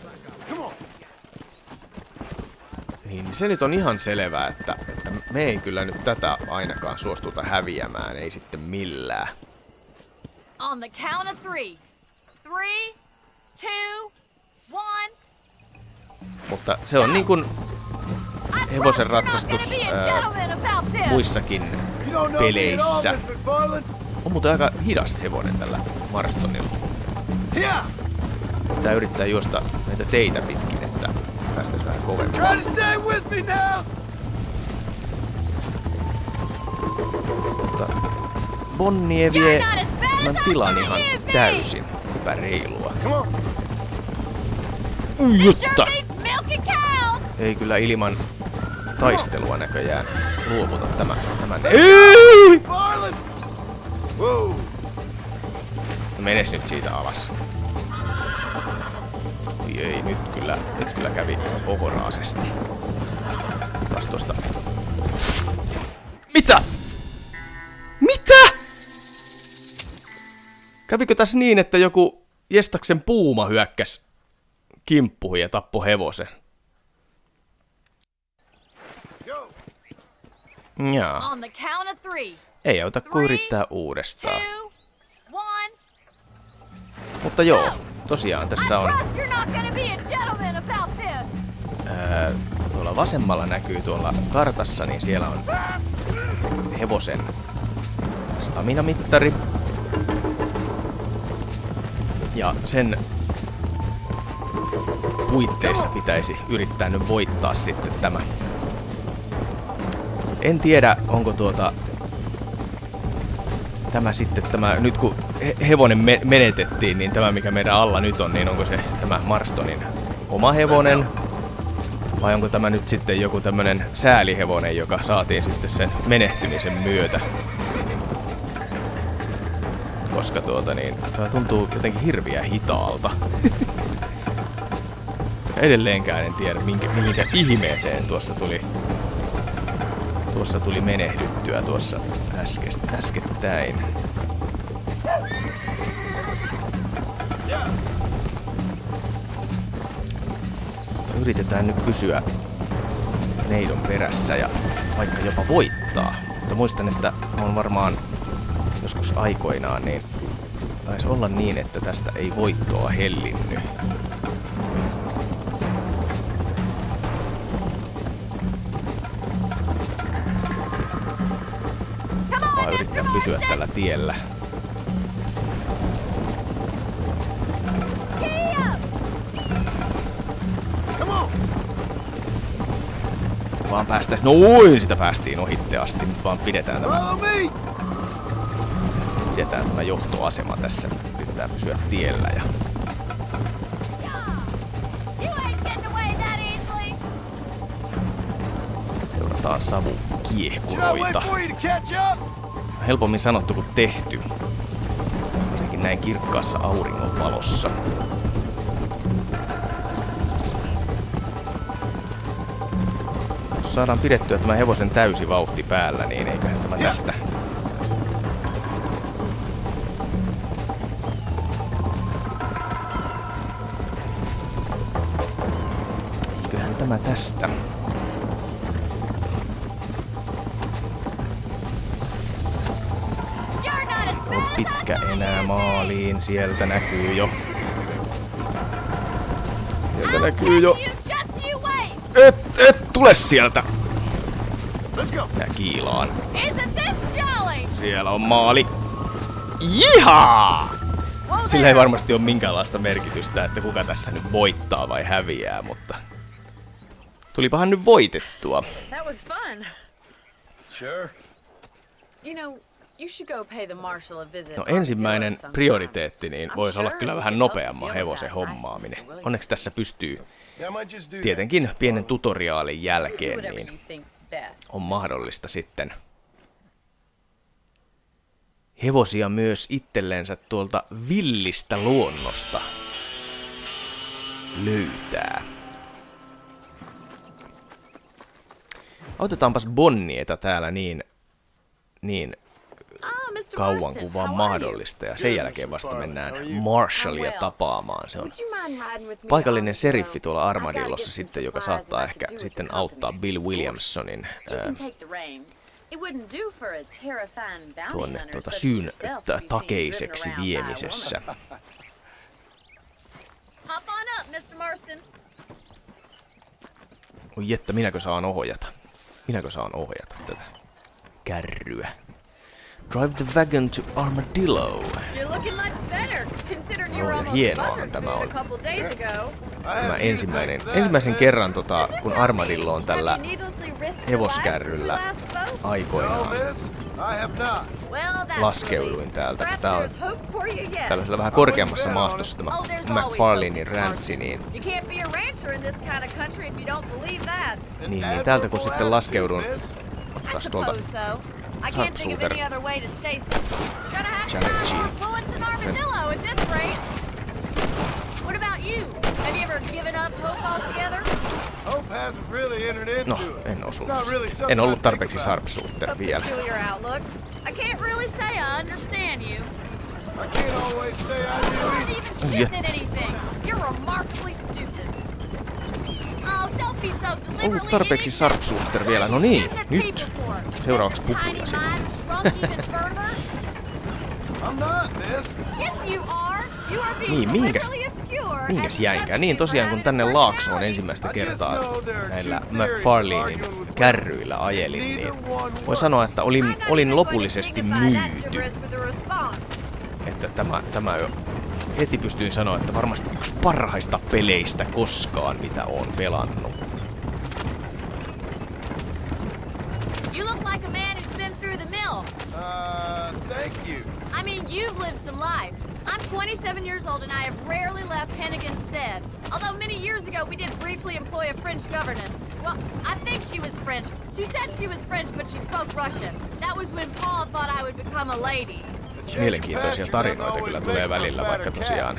Niin se nyt on ihan selvää, että me ei kyllä nyt tätä ainakaan suostuta häviämään, ei sitten millään. On the count of 3. 3, 2, 1. Mutta se on niin kuin hevosen ratsastus muissakin peleissä. On muuten aika hidas hevonen tällä Marstonilla. Pitää yrittää juosta näitä teitä pitkin, että päästäisiin vähän kovempaan. Mutta Bonnie vie tämän tilan ihan täysin epäreilua. Jotta! Ei kyllä ilman taistelua näköjään luovuta tämän. Ei! Menes nyt siitä alas. Oi ei, nyt kyllä kävi ohoraasesti. Taas tosta. Mitä? Mitä? Kävikö tässä niin, että joku Jestaksen puuma hyökkäs kimppuihin ja tappoi hevosen? Jaa. Ei auta kuin yrittää uudestaan. Mutta joo, tosiaan tässä on... tuolla vasemmalla näkyy tuolla kartassa, niin siellä on hevosen stamina-mittari. Ja sen puitteissa pitäisi yrittää nyt voittaa sitten tämä. En tiedä, onko tämä sitten nyt kun hevonen menetettiin, niin tämä mikä meidän alla nyt on, niin onko se tämä Marstonin oma hevonen? Vai onko tämä nyt sitten joku tämmönen säälihevonen, joka saatiin sitten sen menehtymisen myötä? Koska tämä tuntuu jotenkin hirviä hitaalta. Edelleenkään en tiedä mihinkä ihmeeseen tuossa tuli menehdyttyä tuossa äskettäin. Yritetään nyt pysyä neidon perässä ja vaikka jopa voittaa. Mutta muistan, että on varmaan joskus aikoinaan niin taisi olla niin, että tästä ei voittoa hellinny. pysyä tällä tiellä. Vaan päästäis... Noin! Sitä päästiin ohitte asti. Nyt vaan pidetään tämä johtoasema tässä. Yritetään pysyä tiellä ja... Seurataan savukiehkuroita. Helpommin sanottu kuin tehty. Varsinkin näin kirkkaassa auringonvalossa. Jos saadaan pidettyä tämä hevosen täysi vauhti päällä, niin eiköhän tämä tästä. Eiköhän tämä tästä. Pitkä enää maaliin. Sieltä näkyy jo. Sieltä näkyy jo. Et tule sieltä. Minä kiilaan. Siellä on maali. Jihaa! Sillä ei varmasti ole minkäänlaista merkitystä, että kuka tässä nyt voittaa vai häviää, mutta... Tulipahan nyt voitettua. No ensimmäinen prioriteetti niin voisi olla kyllä vähän nopeamman hevosen hommaaminen. Onneksi tässä pystyy tietenkin pienen tutoriaalin jälkeen, niin on mahdollista sitten hevosia myös itsellensä tuolta villistä luonnosta löytää. Autetaanpas Bonnieta täällä niin kauan kuin vaan mahdollista, ja sen jälkeen vasta mennään Marshallia tapaamaan. Se on paikallinen seriffi tuolla Armadillossa sitten, joka saattaa ehkä sitten auttaa Bill Williamsonin tuonne syyn takeiseksi viemisessä. Oi jettä, minäkö saan ohjata? Minäkö saan ohjata tätä kärryä? Drive the wagon to Armadillo. No ja hienoahan tämä on. Tämä ensimmäisen kerran kun Armadillo on tällä hevoskärryllä aikoinaan laskeuduin täältä. Tää on tällaisella vähän korkeammassa maastossa tämä McFarlanein ranchi, niin täältä kun sitten laskeudun, ottaas tuolta Sharpshooter Challengeen. No, en osunut. En ollut tarpeeksi Sharpshooter vielä. Ollut tarpeeksi Sharpshooter vielä. No niin, nyt. Seuraavaksi pupuja sinne. Niin, minkäs jäinkään? Niin tosiaan kun tänne Laaksoon ensimmäistä kertaa näillä McFarlanein kärryillä ajelin, niin voi sanoa, että olin lopullisesti myyty. Että tämä heti pystyin sanoa, että varmasti yksi parhaista peleistä koskaan, mitä oon pelannut. Thank you. I mean, you've lived some life. I'm 27 years old and I have rarely left Hennigan's stead. Although many years ago we did briefly employ a French governess. Well, I think she was French. She said she was French, but she spoke Russian. That was when Paul thought I would become a lady. Mielenkiintoisia tarinoita kyllä tulee välillä, vaikka tosiaan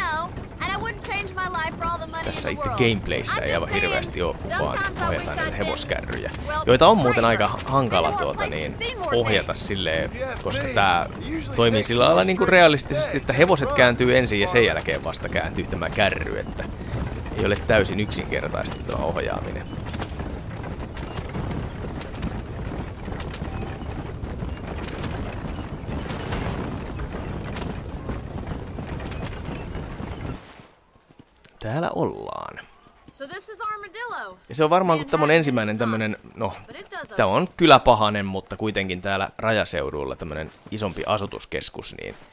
tässä itse gameplayssä ei aivan hirveästi ole, vaan ohjataan hevoskärryjä, joita on muuten aika hankala ohjata silleen, koska tää toimii sillä lailla niin kuin realistisesti, että hevoset kääntyy ensin ja sen jälkeen vasta kääntyy tämä kärry, että ei ole täysin yksinkertaista tuo ohjaaminen. Täällä ollaan. So this is Armadillo. Ja se on varmaan kun tämmönen ensimmäinen tämmönen, no, tämä on kyläpahanen, mutta kuitenkin täällä rajaseudulla tämmönen isompi asutuskeskus,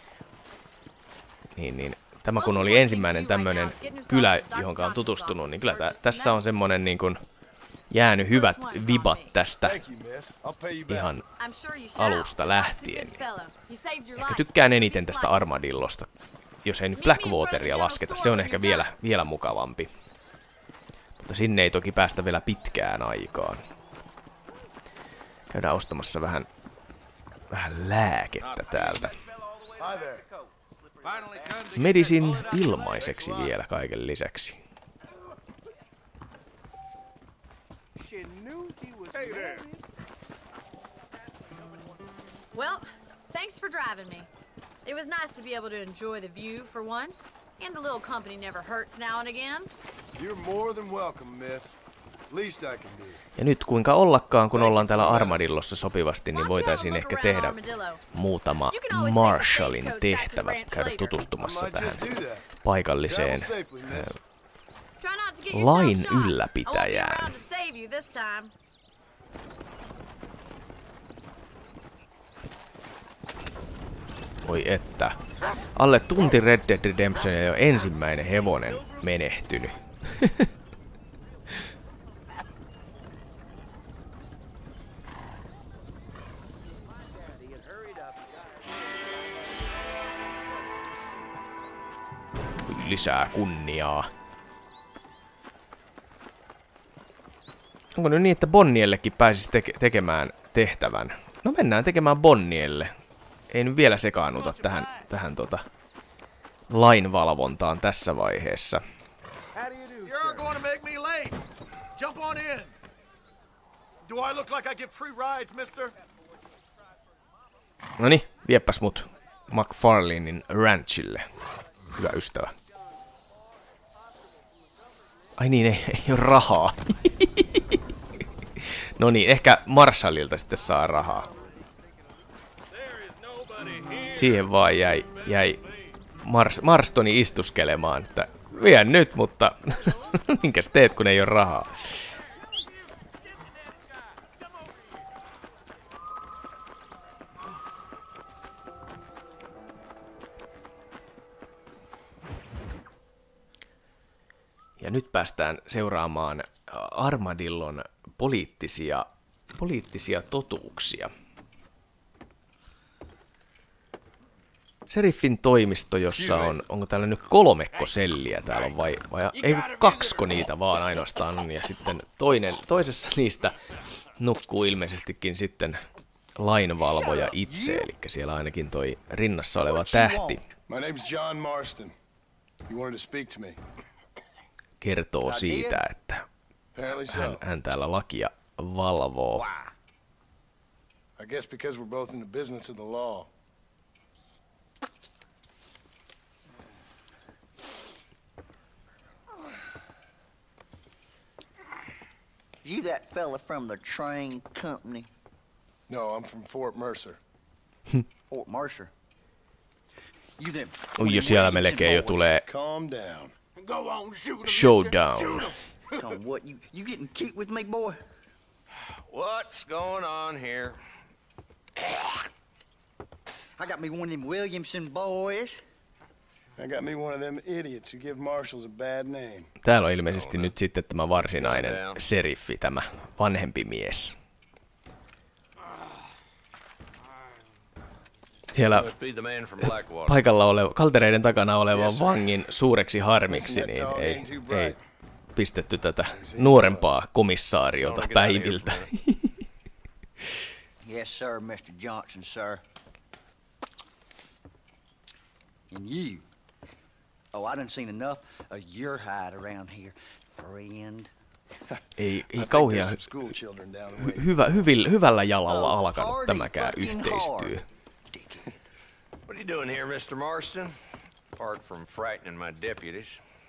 niin tämä kun oli ensimmäinen tämmönen kylä, johon on tutustunut, niin kyllä tässä on semmonen niin kuin jäänyt hyvät vibat tästä ihan alusta lähtien. Ehkä tykkään eniten tästä Armadillosta, jos ei nyt Blackwateria lasketa, se on ehkä vielä mukavampi. Mutta sinne ei toki päästä vielä pitkään aikaan. Käydään ostamassa vähän lääkettä täältä. Medisin ilmaiseksi vielä kaiken lisäksi. Well, thanks for driving me. It was nice to be able to enjoy the view for once, and a little company never hurts now and again. You're more than welcome, miss. Least I can do. Ja nyt kuinka ollakaan, kun ollaan täällä Armadillossa sopivasti, niin voitaisiin ehkä tehdä muutama Marshallin tehtävä, käydä tutustumassa tähän paikalliseen lain ylläpitäjään. Oi että. Alle tunti Red Dead Redemption ja jo ensimmäinen hevonen menehtynyt. Lisää kunniaa. Onko nyt niin, että Bonniellekin pääsisi tekemään tehtävän? No mennään tekemään Bonnielle. Ei nyt vielä sekaannuta tähän lainvalvontaan tässä vaiheessa. You're going to make me late. Jump on in. Do I look like I get free rides, mister? Noniin, vieppäs mut McFarlanein ranchille. Hyvä ystävä. Ai niin, ei ole rahaa. No niin, ehkä Marshallilta sitten saa rahaa. Siihen vaan jäi Marstoni istuskelemaan, että vien nyt, mutta minkäs teet, kun ei ole rahaa? Ja nyt päästään seuraamaan Armadillon poliittisia totuuksia. Seriffin toimisto, jossa onko täällä nyt 3 selliä täällä on vai ei 2 niitä vaan ainoastaan on, ja sitten toisessa niistä nukkuu ilmeisestikin sitten lainvalvoja itse, eli siellä ainakin toi rinnassa oleva tähti My name's John Marston. You wanted to speak to me. kertoo siitä, että hän täällä lakia valvoo. I guess because we're both in the business of the law. You that fella from the train company? No, I'm from Fort Mercer. Fort Mercer? You them Ui, jo siellä melkein jo tulee Calm down. Go on, shoot him, showdown. on what? You getting cute with me, boy? What's going on here? I got me one of them Williamson boys. I got me one of them idiots who give marshals a bad name. Täällä on ilmeisesti nyt sitten tämä varsinainen seriffi, tämä vanhempi mies. Siellä paikalla oleva, kaltereiden takana olevan vangin suureksi harmiksi, niin ei pistetty tätä nuorempaa komissaariota päiviltä. Yes, sir, Mr. Johnson, sir. And you. Oh, I done seen enough of your hide around here, friend. Ei kauhean hyvällä jalalla alkanut tämäkään yhteistyö. What are you doing here, Mr. Marston? Apart from frightening my deputies.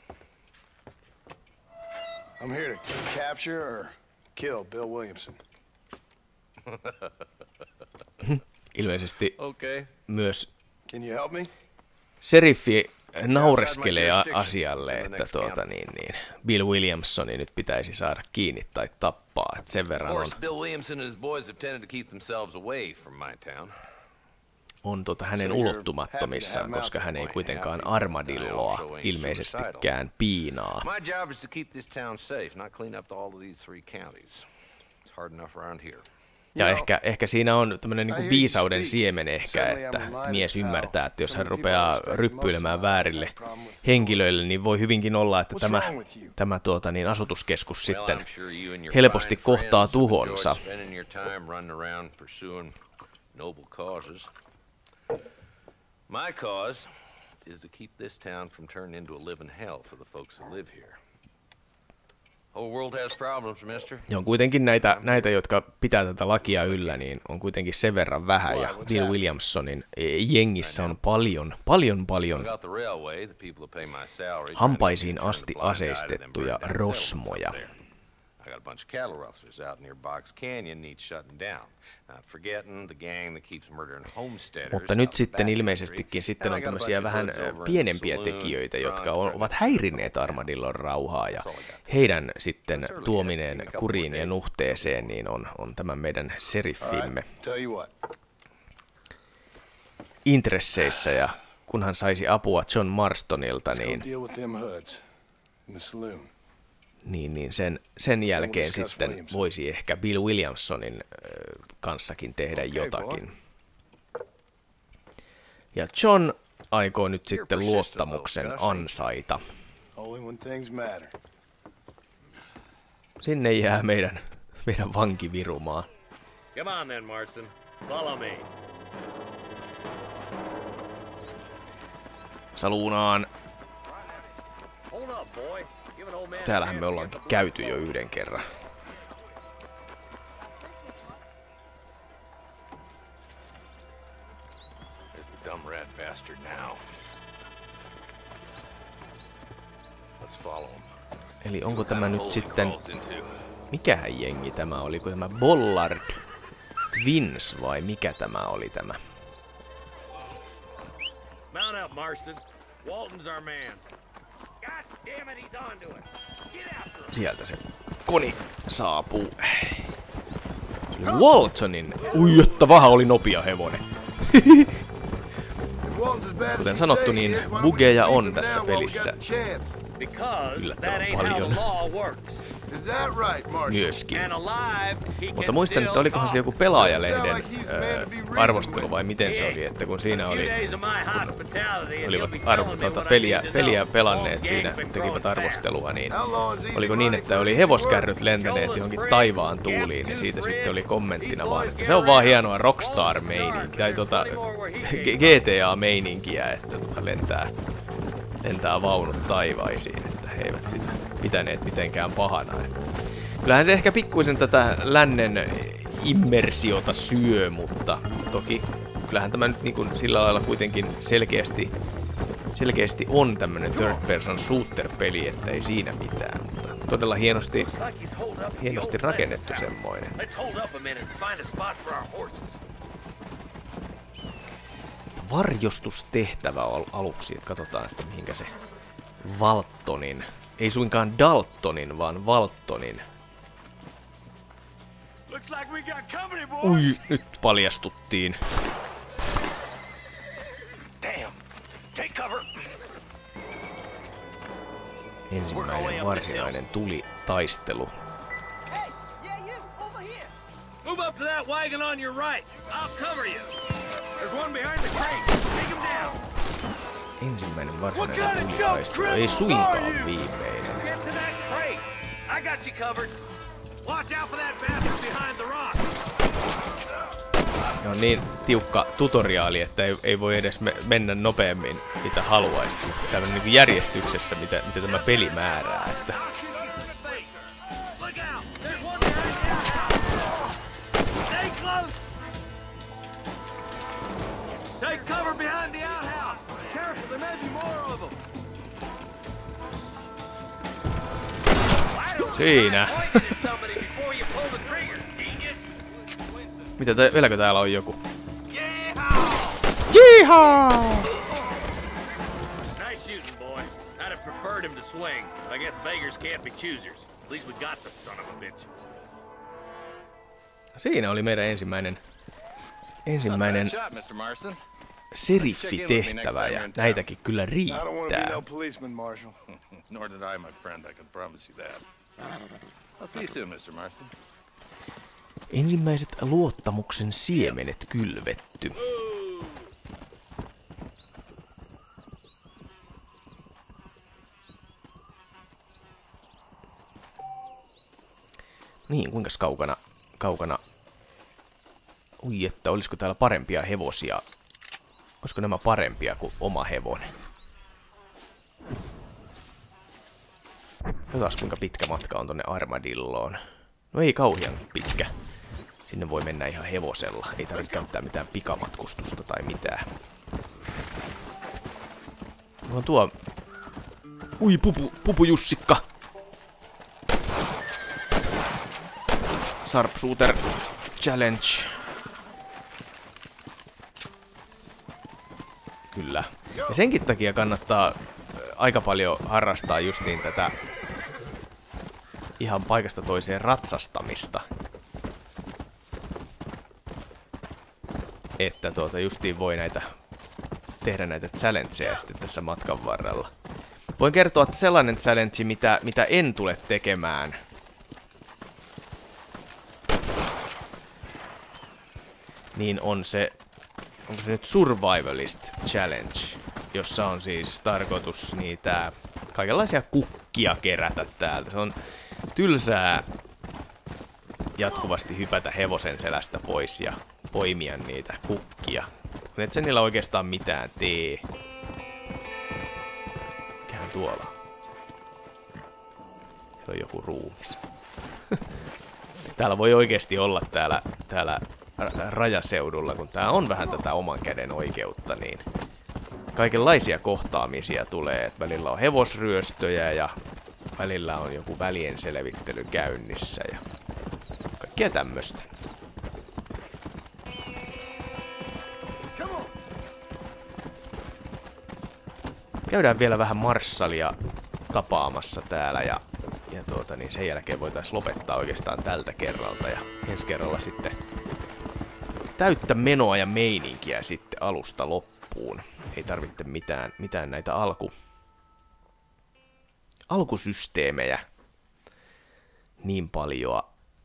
I'm here to capture or kill Bill Williamson. Ilmeisesti myös Can you help me? seriffi naureskelee asialle, että Bill Williamsoni nyt pitäisi saada kiinni tai tappaa, että sen verran on hänen ulottumattomissaan, koska hän ei kuitenkaan armadilloa ilmeisestikään piinaa. Ja ehkä siinä on tämmöinen niin kuin viisauden siemen ehkä, että mies ymmärtää, että jos hän rupeaa ryppyilemään väärille henkilöille, niin voi hyvinkin olla, että tämä asutuskeskus sitten helposti kohtaa tuhonsa. My cause is to keep this town from turning into a living hell for the folks who live here. Whole world has problems, mister. Ja on kuitenkin näitä, jotka pitää tätä lakia yllä, niin on kuitenkin sen verran vähän, ja Bill Williamsonin jengissä on paljon hampaisiin asti aseistettuja rosmoja. I got a bunch of cattle rustlers out near Boggs Canyon needs shutting down. Not forgetting the gang that keeps murdering homesteaders. Mutta nyt sitten ilmeisestikin sitten on tämmöisiä vähän pienempiä tekijöitä, jotka ovat häirinneet armadillon rauhaa, ja heidän sitten tuomineen kuriin ja nuhteeseen niin on tämä meidän seriffimme intresseissä, ja kun hän saisi apua John Marstonilta, niin sen jälkeen sitten voisi ehkä Bill Williamsonin kanssakin tehdä jotakin. Ja John aikoo nyt sitten luottamuksen ansaita. Sinne jää meidän vanki virumaan. Come on then, Marston. Follow me. Saluunaan. Täällähän me ollaankin käyty jo yhden kerran. Eli onko tämä nyt sitten... Mikähän jengi tämä oli? Oliko tämä Bollard Twins vai mikä tämä oli tämä? Mount up, Marston. Walton's our man. Sieltä se koni saapuu. Waltonin. Ui, jotta vaha oli nopea hevonen. Kuten sanottu, niin bugeja on tässä pelissä yllättävän paljon myöskin. Mutta muistan, että olikohan se joku Pelaajalehden arvostelu vai miten se oli, että kun siinä olivat peliä pelanneet siinä, tekivät arvostelua, niin oliko niin, että oli hevoskärryt lentäneet johonkin taivaan tuuliin, ja siitä sitten oli kommenttina vaan, että se on vaan hienoa Rockstar-meininkiä, tai GTA-meininkiä, että lentää vaunut taivaisiin, että he eivät sitä pitäneet mitenkään pahana. Kyllähän se ehkä pikkuisen tätä lännen immersiota syö, mutta toki kyllähän tämä nyt niin kuin sillä lailla kuitenkin selkeästi on tämmönen third person shooter-peli, että ei siinä mitään, mutta todella hienosti rakennettu semmoinen. Varjostustehtävä aluksi, että katsotaan, että mihinkä se Waltonin, ei suinkaan Daltonin, vaan Waltonin. Ui, nyt paljastuttiin. Ensimmäinen varsinainen tulitaistelu. Move up to that wagon on your right. I'll cover you. There's one behind the crate. Take him down. Ensimmäinen varsinainen tulitaistelu, ei suinkaan viimeinen. Get to that crate. I got you covered. Watch out for that bastard behind the rock. On niin tiukka tutoriaali, että ei voi edes mennä nopeammin mitä haluaisi. Pitää mennä niin järjestyksessä, mitä tämä peli määrää. Että. Take cover behind the outhouse. Careful, there may be more of them. Siinä. Mitä vieläkö täällä on joku? Yeehaw! I'd have preferred him to swing, but I guess beggars can't be choosers. At least we got the son of a bitch. Siinä oli meidän ensimmäinen seriffitehtävä ja näitäkin kyllä riittää. Nor did I, my friend. I can promise you that. I'll see you soon, Mr. Marston. Ensimmäiset luottamuksen siemenet kylvetty. Niin, kuinkas kaukana. Ui, että olisiko täällä parempia hevosia? Olisiko nämä parempia kuin oma hevonen? Katsotaan kuinka pitkä matka on tonne Armadilloon. No ei kauhean pitkä. Sinne voi mennä ihan hevosella. Ei tarvitse käyttää mitään pikamatkustusta tai mitään. On tuo... Ui, pupu Jussikka! Sharpshooter Challenge. Kyllä. Ja senkin takia kannattaa aika paljon harrastaa justiin tätä ihan paikasta toiseen ratsastamista. Että justiin voi tehdä näitä challengeja sitten tässä matkan varrella. Voin kertoa, että sellainen challenge, mitä en tule tekemään, niin on se, onko se nyt Survivalist Challenge, jossa on siis tarkoitus niitä kaikenlaisia kukkia kerätä täältä. Se on tylsää jatkuvasti hypätä hevosen selästä pois ja poimia niitä kukkia. Et sen niillä oikeastaan mitään tee. Mikähän tuolla? Se on joku ruumis. Täällä voi oikeasti olla täällä rajaseudulla, kun tää on vähän tätä oman käden oikeutta, niin kaikenlaisia kohtaamisia tulee. Et välillä on hevosryöstöjä ja välillä on joku välien selvittely käynnissä ja kaikkea tämmöstä. Käydään vielä vähän marssalia tapaamassa täällä ja niin sen jälkeen voitaisiin lopettaa oikeastaan tältä kerralta ja ensi kerralla sitten täyttä menoa ja meininkiä sitten alusta loppuun. Ei tarvitse mitään näitä alkusysteemejä niin paljon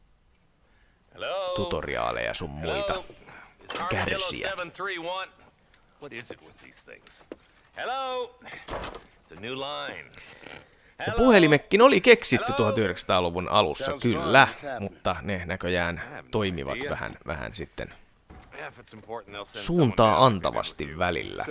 tutoriaaleja sun muita kärsiä. What is it with these things? Hello? It's a new line. Ja puhelimekin oli keksitty 1900-luvun alussa, kyllä, mutta ne näköjään toimivat vähän sitten suuntaa antavasti välillä.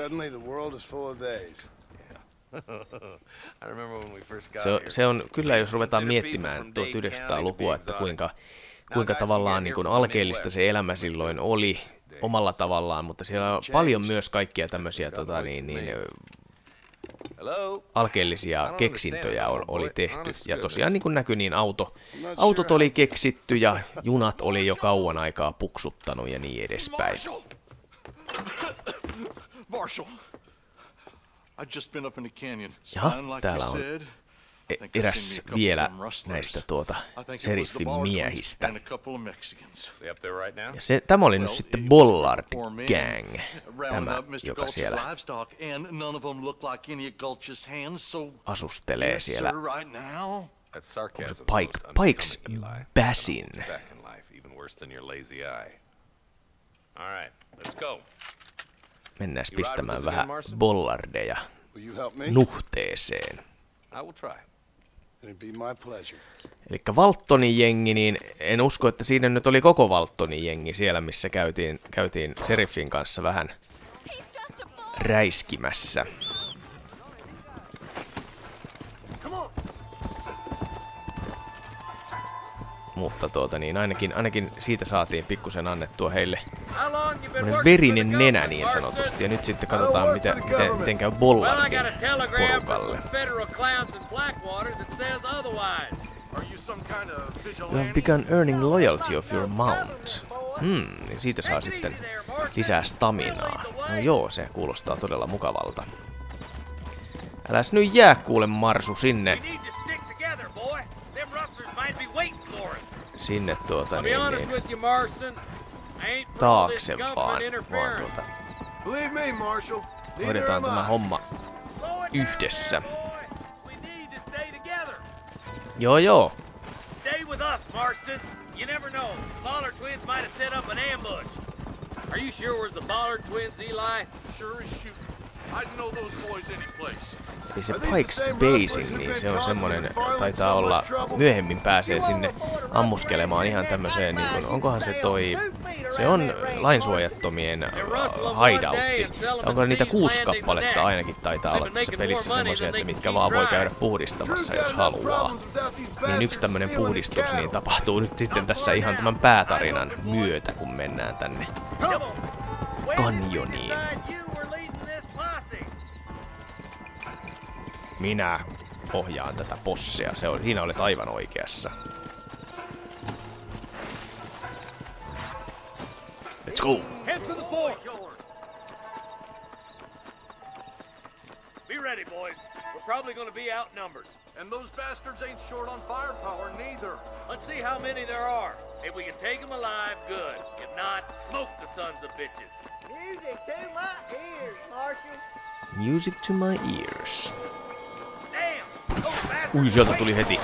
Se on kyllä, jos ruvetaan miettimään 1900-lukua, että kuinka tavallaan niin kuin alkeellista se elämä silloin oli omalla tavallaan, mutta siellä on paljon myös kaikkia tämmöisiä alkeellisia keksintöjä oli tehty. Ja tosiaan niin kuin näkyi, niin autot oli keksitty ja junat oli jo kauan aikaa puksuttanut ja niin edespäin. Ja täällä on eräs vielä näistä seriffin miehistä. Ja tämä oli nyt sitten Bollard Gang, tämä, joka siellä asustelee siellä Pikes Basin. Mennään pistämään vähän bollardeja nuhteeseen. Elikkä Waltonin jengi, niin en usko, että siinä nyt oli koko Waltonin jengi siellä, missä käytiin Sheriffin kanssa vähän räiskimässä. Mutta niin ainakin siitä saatiin pikkusen annettua heille verinen nenä niin sanotusti. Ja nyt sitten katsotaan, miten käy Bollardin porukalle. You have begun earning loyalty of your mount. Niin siitä saa sitten lisää staminaa. No joo, se kuulostaa todella mukavalta. Äläs nyt jää kuule Marsu sinne. We need to stick together, boy. Them rustlers might be waiting for us. Sinne I'll be honest with you, Marston. I ain't for all this taakse vaan government interference. Believe me, Marshal. Neither Hoidetaan am tämä I. homma Slow it down, yhdessä. boy. We need to stay together. Joo. Stay with us, Marston. You never know. Ballard twins might have set up an ambush. Are you sure it was the Ballard twins, Eli? Sure as shoot. I'd know those boys any place. Eli se Pikes Basing, niin se on semmonen, taitaa olla, myöhemmin pääsee sinne ammuskelemaan ihan tämmöiseen, niin kuin, onkohan se se on lainsuojattomien hideoutti. Onko niitä 6 kappaletta ainakin taitaa olla tässä pelissä semmoisia, että mitkä vaan voi käydä puhdistamassa, jos haluaa. Niin yksi tämmönen puhdistus niin tapahtuu nyt sitten tässä ihan tämän päätarinan myötä, kun mennään tänne kanjoniin. Minä ohjaan tätä bossia. Siinä olet aivan oikeassa. Let's go! Head for the fort. Be ready, boys. We're probably gonna be outnumbered. And those bastards ain't short on firepower, neither. Let's see how many there are. If we can take them alive, good. If not, smoke the sons of bitches. Music to my ears, Marshal. Music to my ears. Damn! Those bastards. Ui, sieltä tuli heti.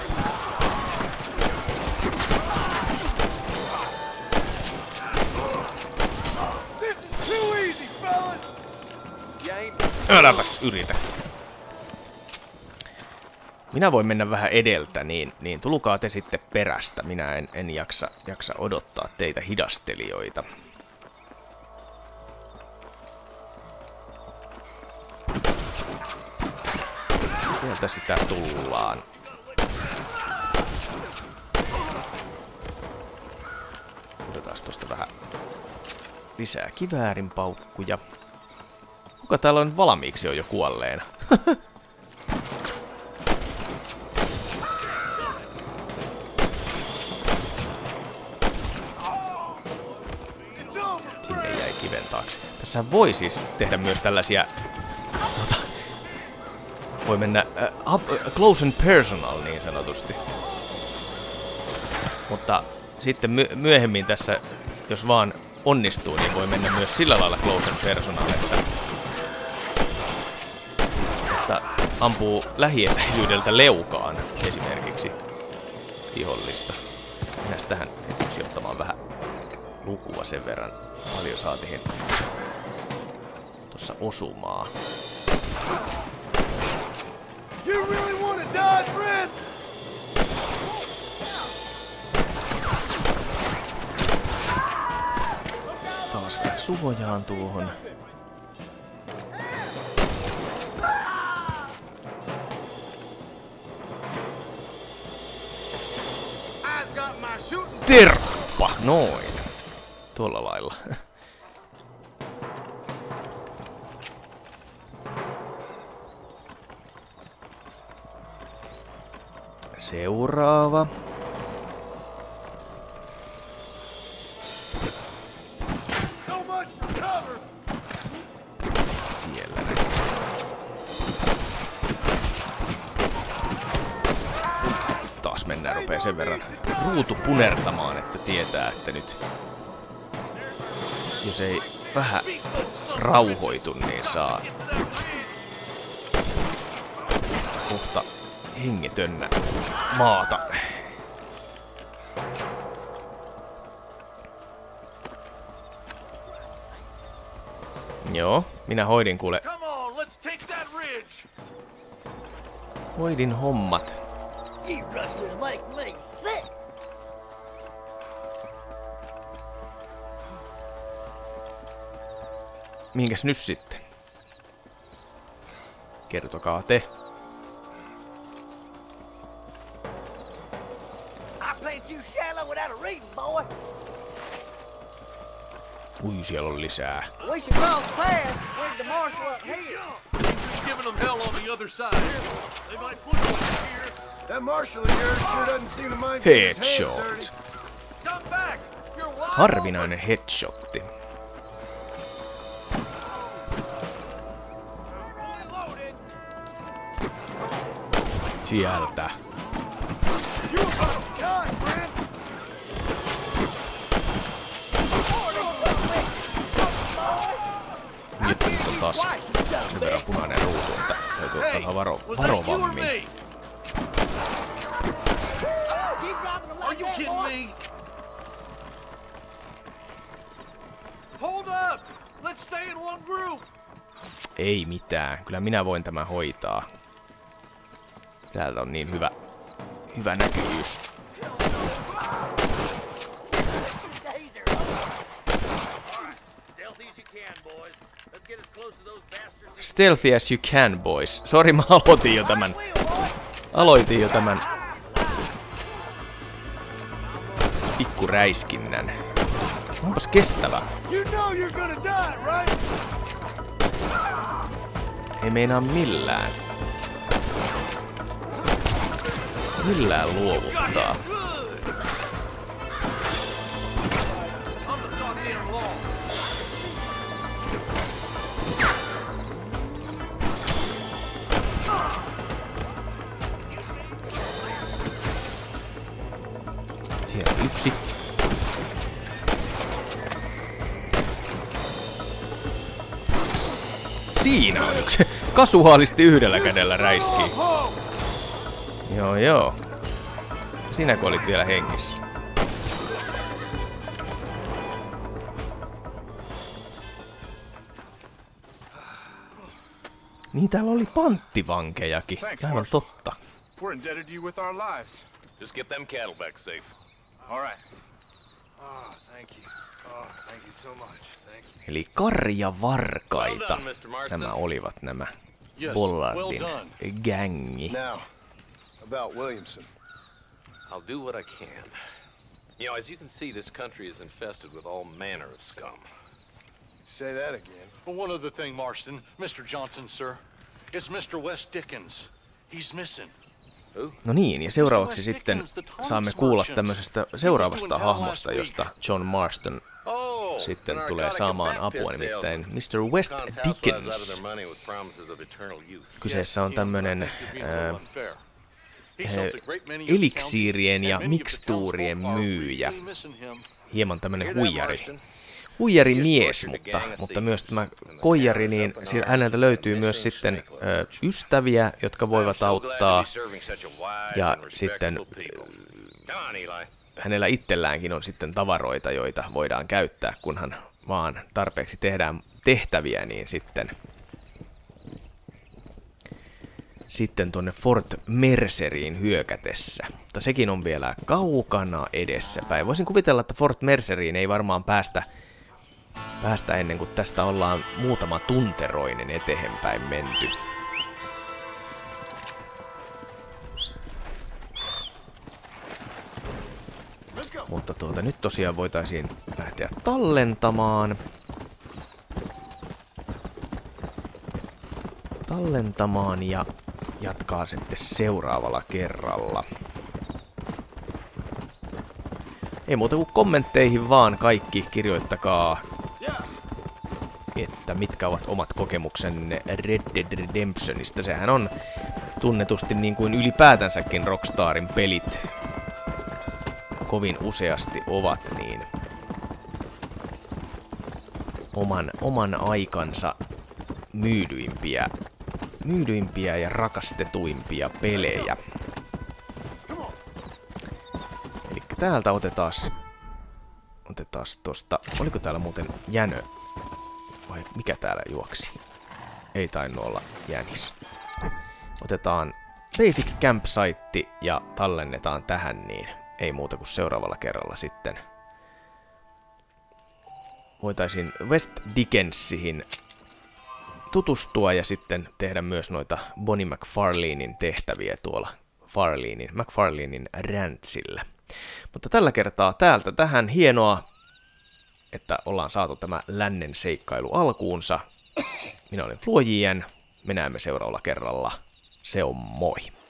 This is too easy, fellas. Äläpäs yritä. Minä voin mennä vähän edeltä, niin tulkaa te sitten perästä. Minä en jaksa odottaa teitä hidastelijoita. Sieltä sitä tullaan. Otetaan tosta vähän lisää kiväärin paukkuja. Kuka täällä on valmiiksi jo kuolleena? Sinne jäi kiven taakse. Tässä voi siis tehdä myös tällaisia... voi mennä close and personal niin sanotusti. Mutta sitten myöhemmin tässä, jos vaan onnistuu, niin voi mennä myös sillä lailla close and personal, että ampuu lähietäisyydeltä leukaan esimerkiksi vihollista. Mennään tähän hetkeksi ottamaan vähän lukua sen verran. Paljon saatiin tuossa osumaa. You really want to die, friend? Taas vähän suojaan tuohon. Terppa! Noin. Tuolla lailla. Seuraava. Siellä. Taas mennään rupee sen verran ruutu punertamaan, että tietää, että nyt jos ei vähän rauhoitu, niin saa kohta hengetönnä maata. Joo, minä hoidin kuule. Hoidin hommat. You rustlers make me sick. Mihinkäs nyt sitten? Kertokaa te. You shallow without a reason, boy. Ui, siellä on lisää. We should cross paths with the marshal up here. He's giving them hell on the other side. They might put us here. That marshal of yours sure doesn't seem to mind getting his hands Headshot. dirty. Come back. You're wild. Harvinainen headshotti. Sieltä. Nyt on taas sen verran punainen ruutu, että täytyy ottaa varovammin. Are you kidding me? Hold up! Let's stay in one group. Ei mitään, kyllä minä voin tämän hoitaa. Täältä on niin hyvä näkyvyys. Stealthy as you can, boys. Sori, mä aloitin jo tämän pikkuräiskinnän. Onpas kestävä. Ei meinaa millään luovuttaa. Siellä on yksi. Siinä on yksi. Kasuaalisti yhdellä kädellä räiskii. Joo. Sinäkö olit vielä hengissä? Niin täällä oli panttivankejakin. Tämä on totta. We're indebted to you with our lives. Just get them cattle back safe. All right. Oh, thank you. Oh, thank you so much. Thank you. Eli karjavarkaita. Nämä olivat nämä Bollardin gängi. Now, about Williamson. I'll do what I can. You know, as you can see, this country is infested with all manner of scum. Say that again. Well, one other thing, Marston. Mr. Johnson, sir. It's Mr. West Dickens. He's missing. No niin, ja seuraavaksi sitten saamme kuulla tämmöisestä seuraavasta hahmosta, josta John Marston sitten tulee saamaan apua, nimittäin Mr. West Dickens. Kyseessä on tämmönen eliksiirien ja mikstuurien myyjä. Hieman tämmönen huijarimies, mutta myös tämä koijari, niin häneltä löytyy myös sitten ystäviä, jotka voivat auttaa, ja sitten hänellä itselläänkin on sitten tavaroita, joita voidaan käyttää, kunhan vaan tarpeeksi tehdään tehtäviä, niin sitten tuonne Fort Merceriin hyökätessä. Mutta sekin on vielä kaukana edessäpäin. Voisin kuvitella, että Fort Merceriin ei varmaan päästä ennen kuin tästä ollaan muutama tunteroinen eteenpäin menty. Mutta nyt tosiaan voitaisiin lähteä tallentamaan. Ja jatkaa sitten seuraavalla kerralla. Ei muuta kuin kommentteihin vaan kaikki kirjoittakaa, että mitkä ovat omat kokemuksenne Red Dead Redemptionista. Sehän on tunnetusti niin kuin ylipäätänsäkin Rockstarin pelit kovin useasti ovat, niin oman aikansa myydyimpiä ja rakastetuimpia pelejä. Eli täältä otetaan tosta, oliko täällä muuten jänö? Vai mikä täällä juoksi? Ei tainnut olla jänis. Otetaan Basic Campsite ja tallennetaan tähän, niin ei muuta kuin seuraavalla kerralla sitten voitaisiin West Dickensihin tutustua ja sitten tehdä myös noita Bonnie McFarlanein tehtäviä tuolla McFarlanein ranchillä. Mutta tällä kertaa täältä tähän. Hienoa, että ollaan saatu tämä lännen seikkailu alkuunsa. Minä olen FluoJN. Me näemme seuraavalla kerralla. Se on moi!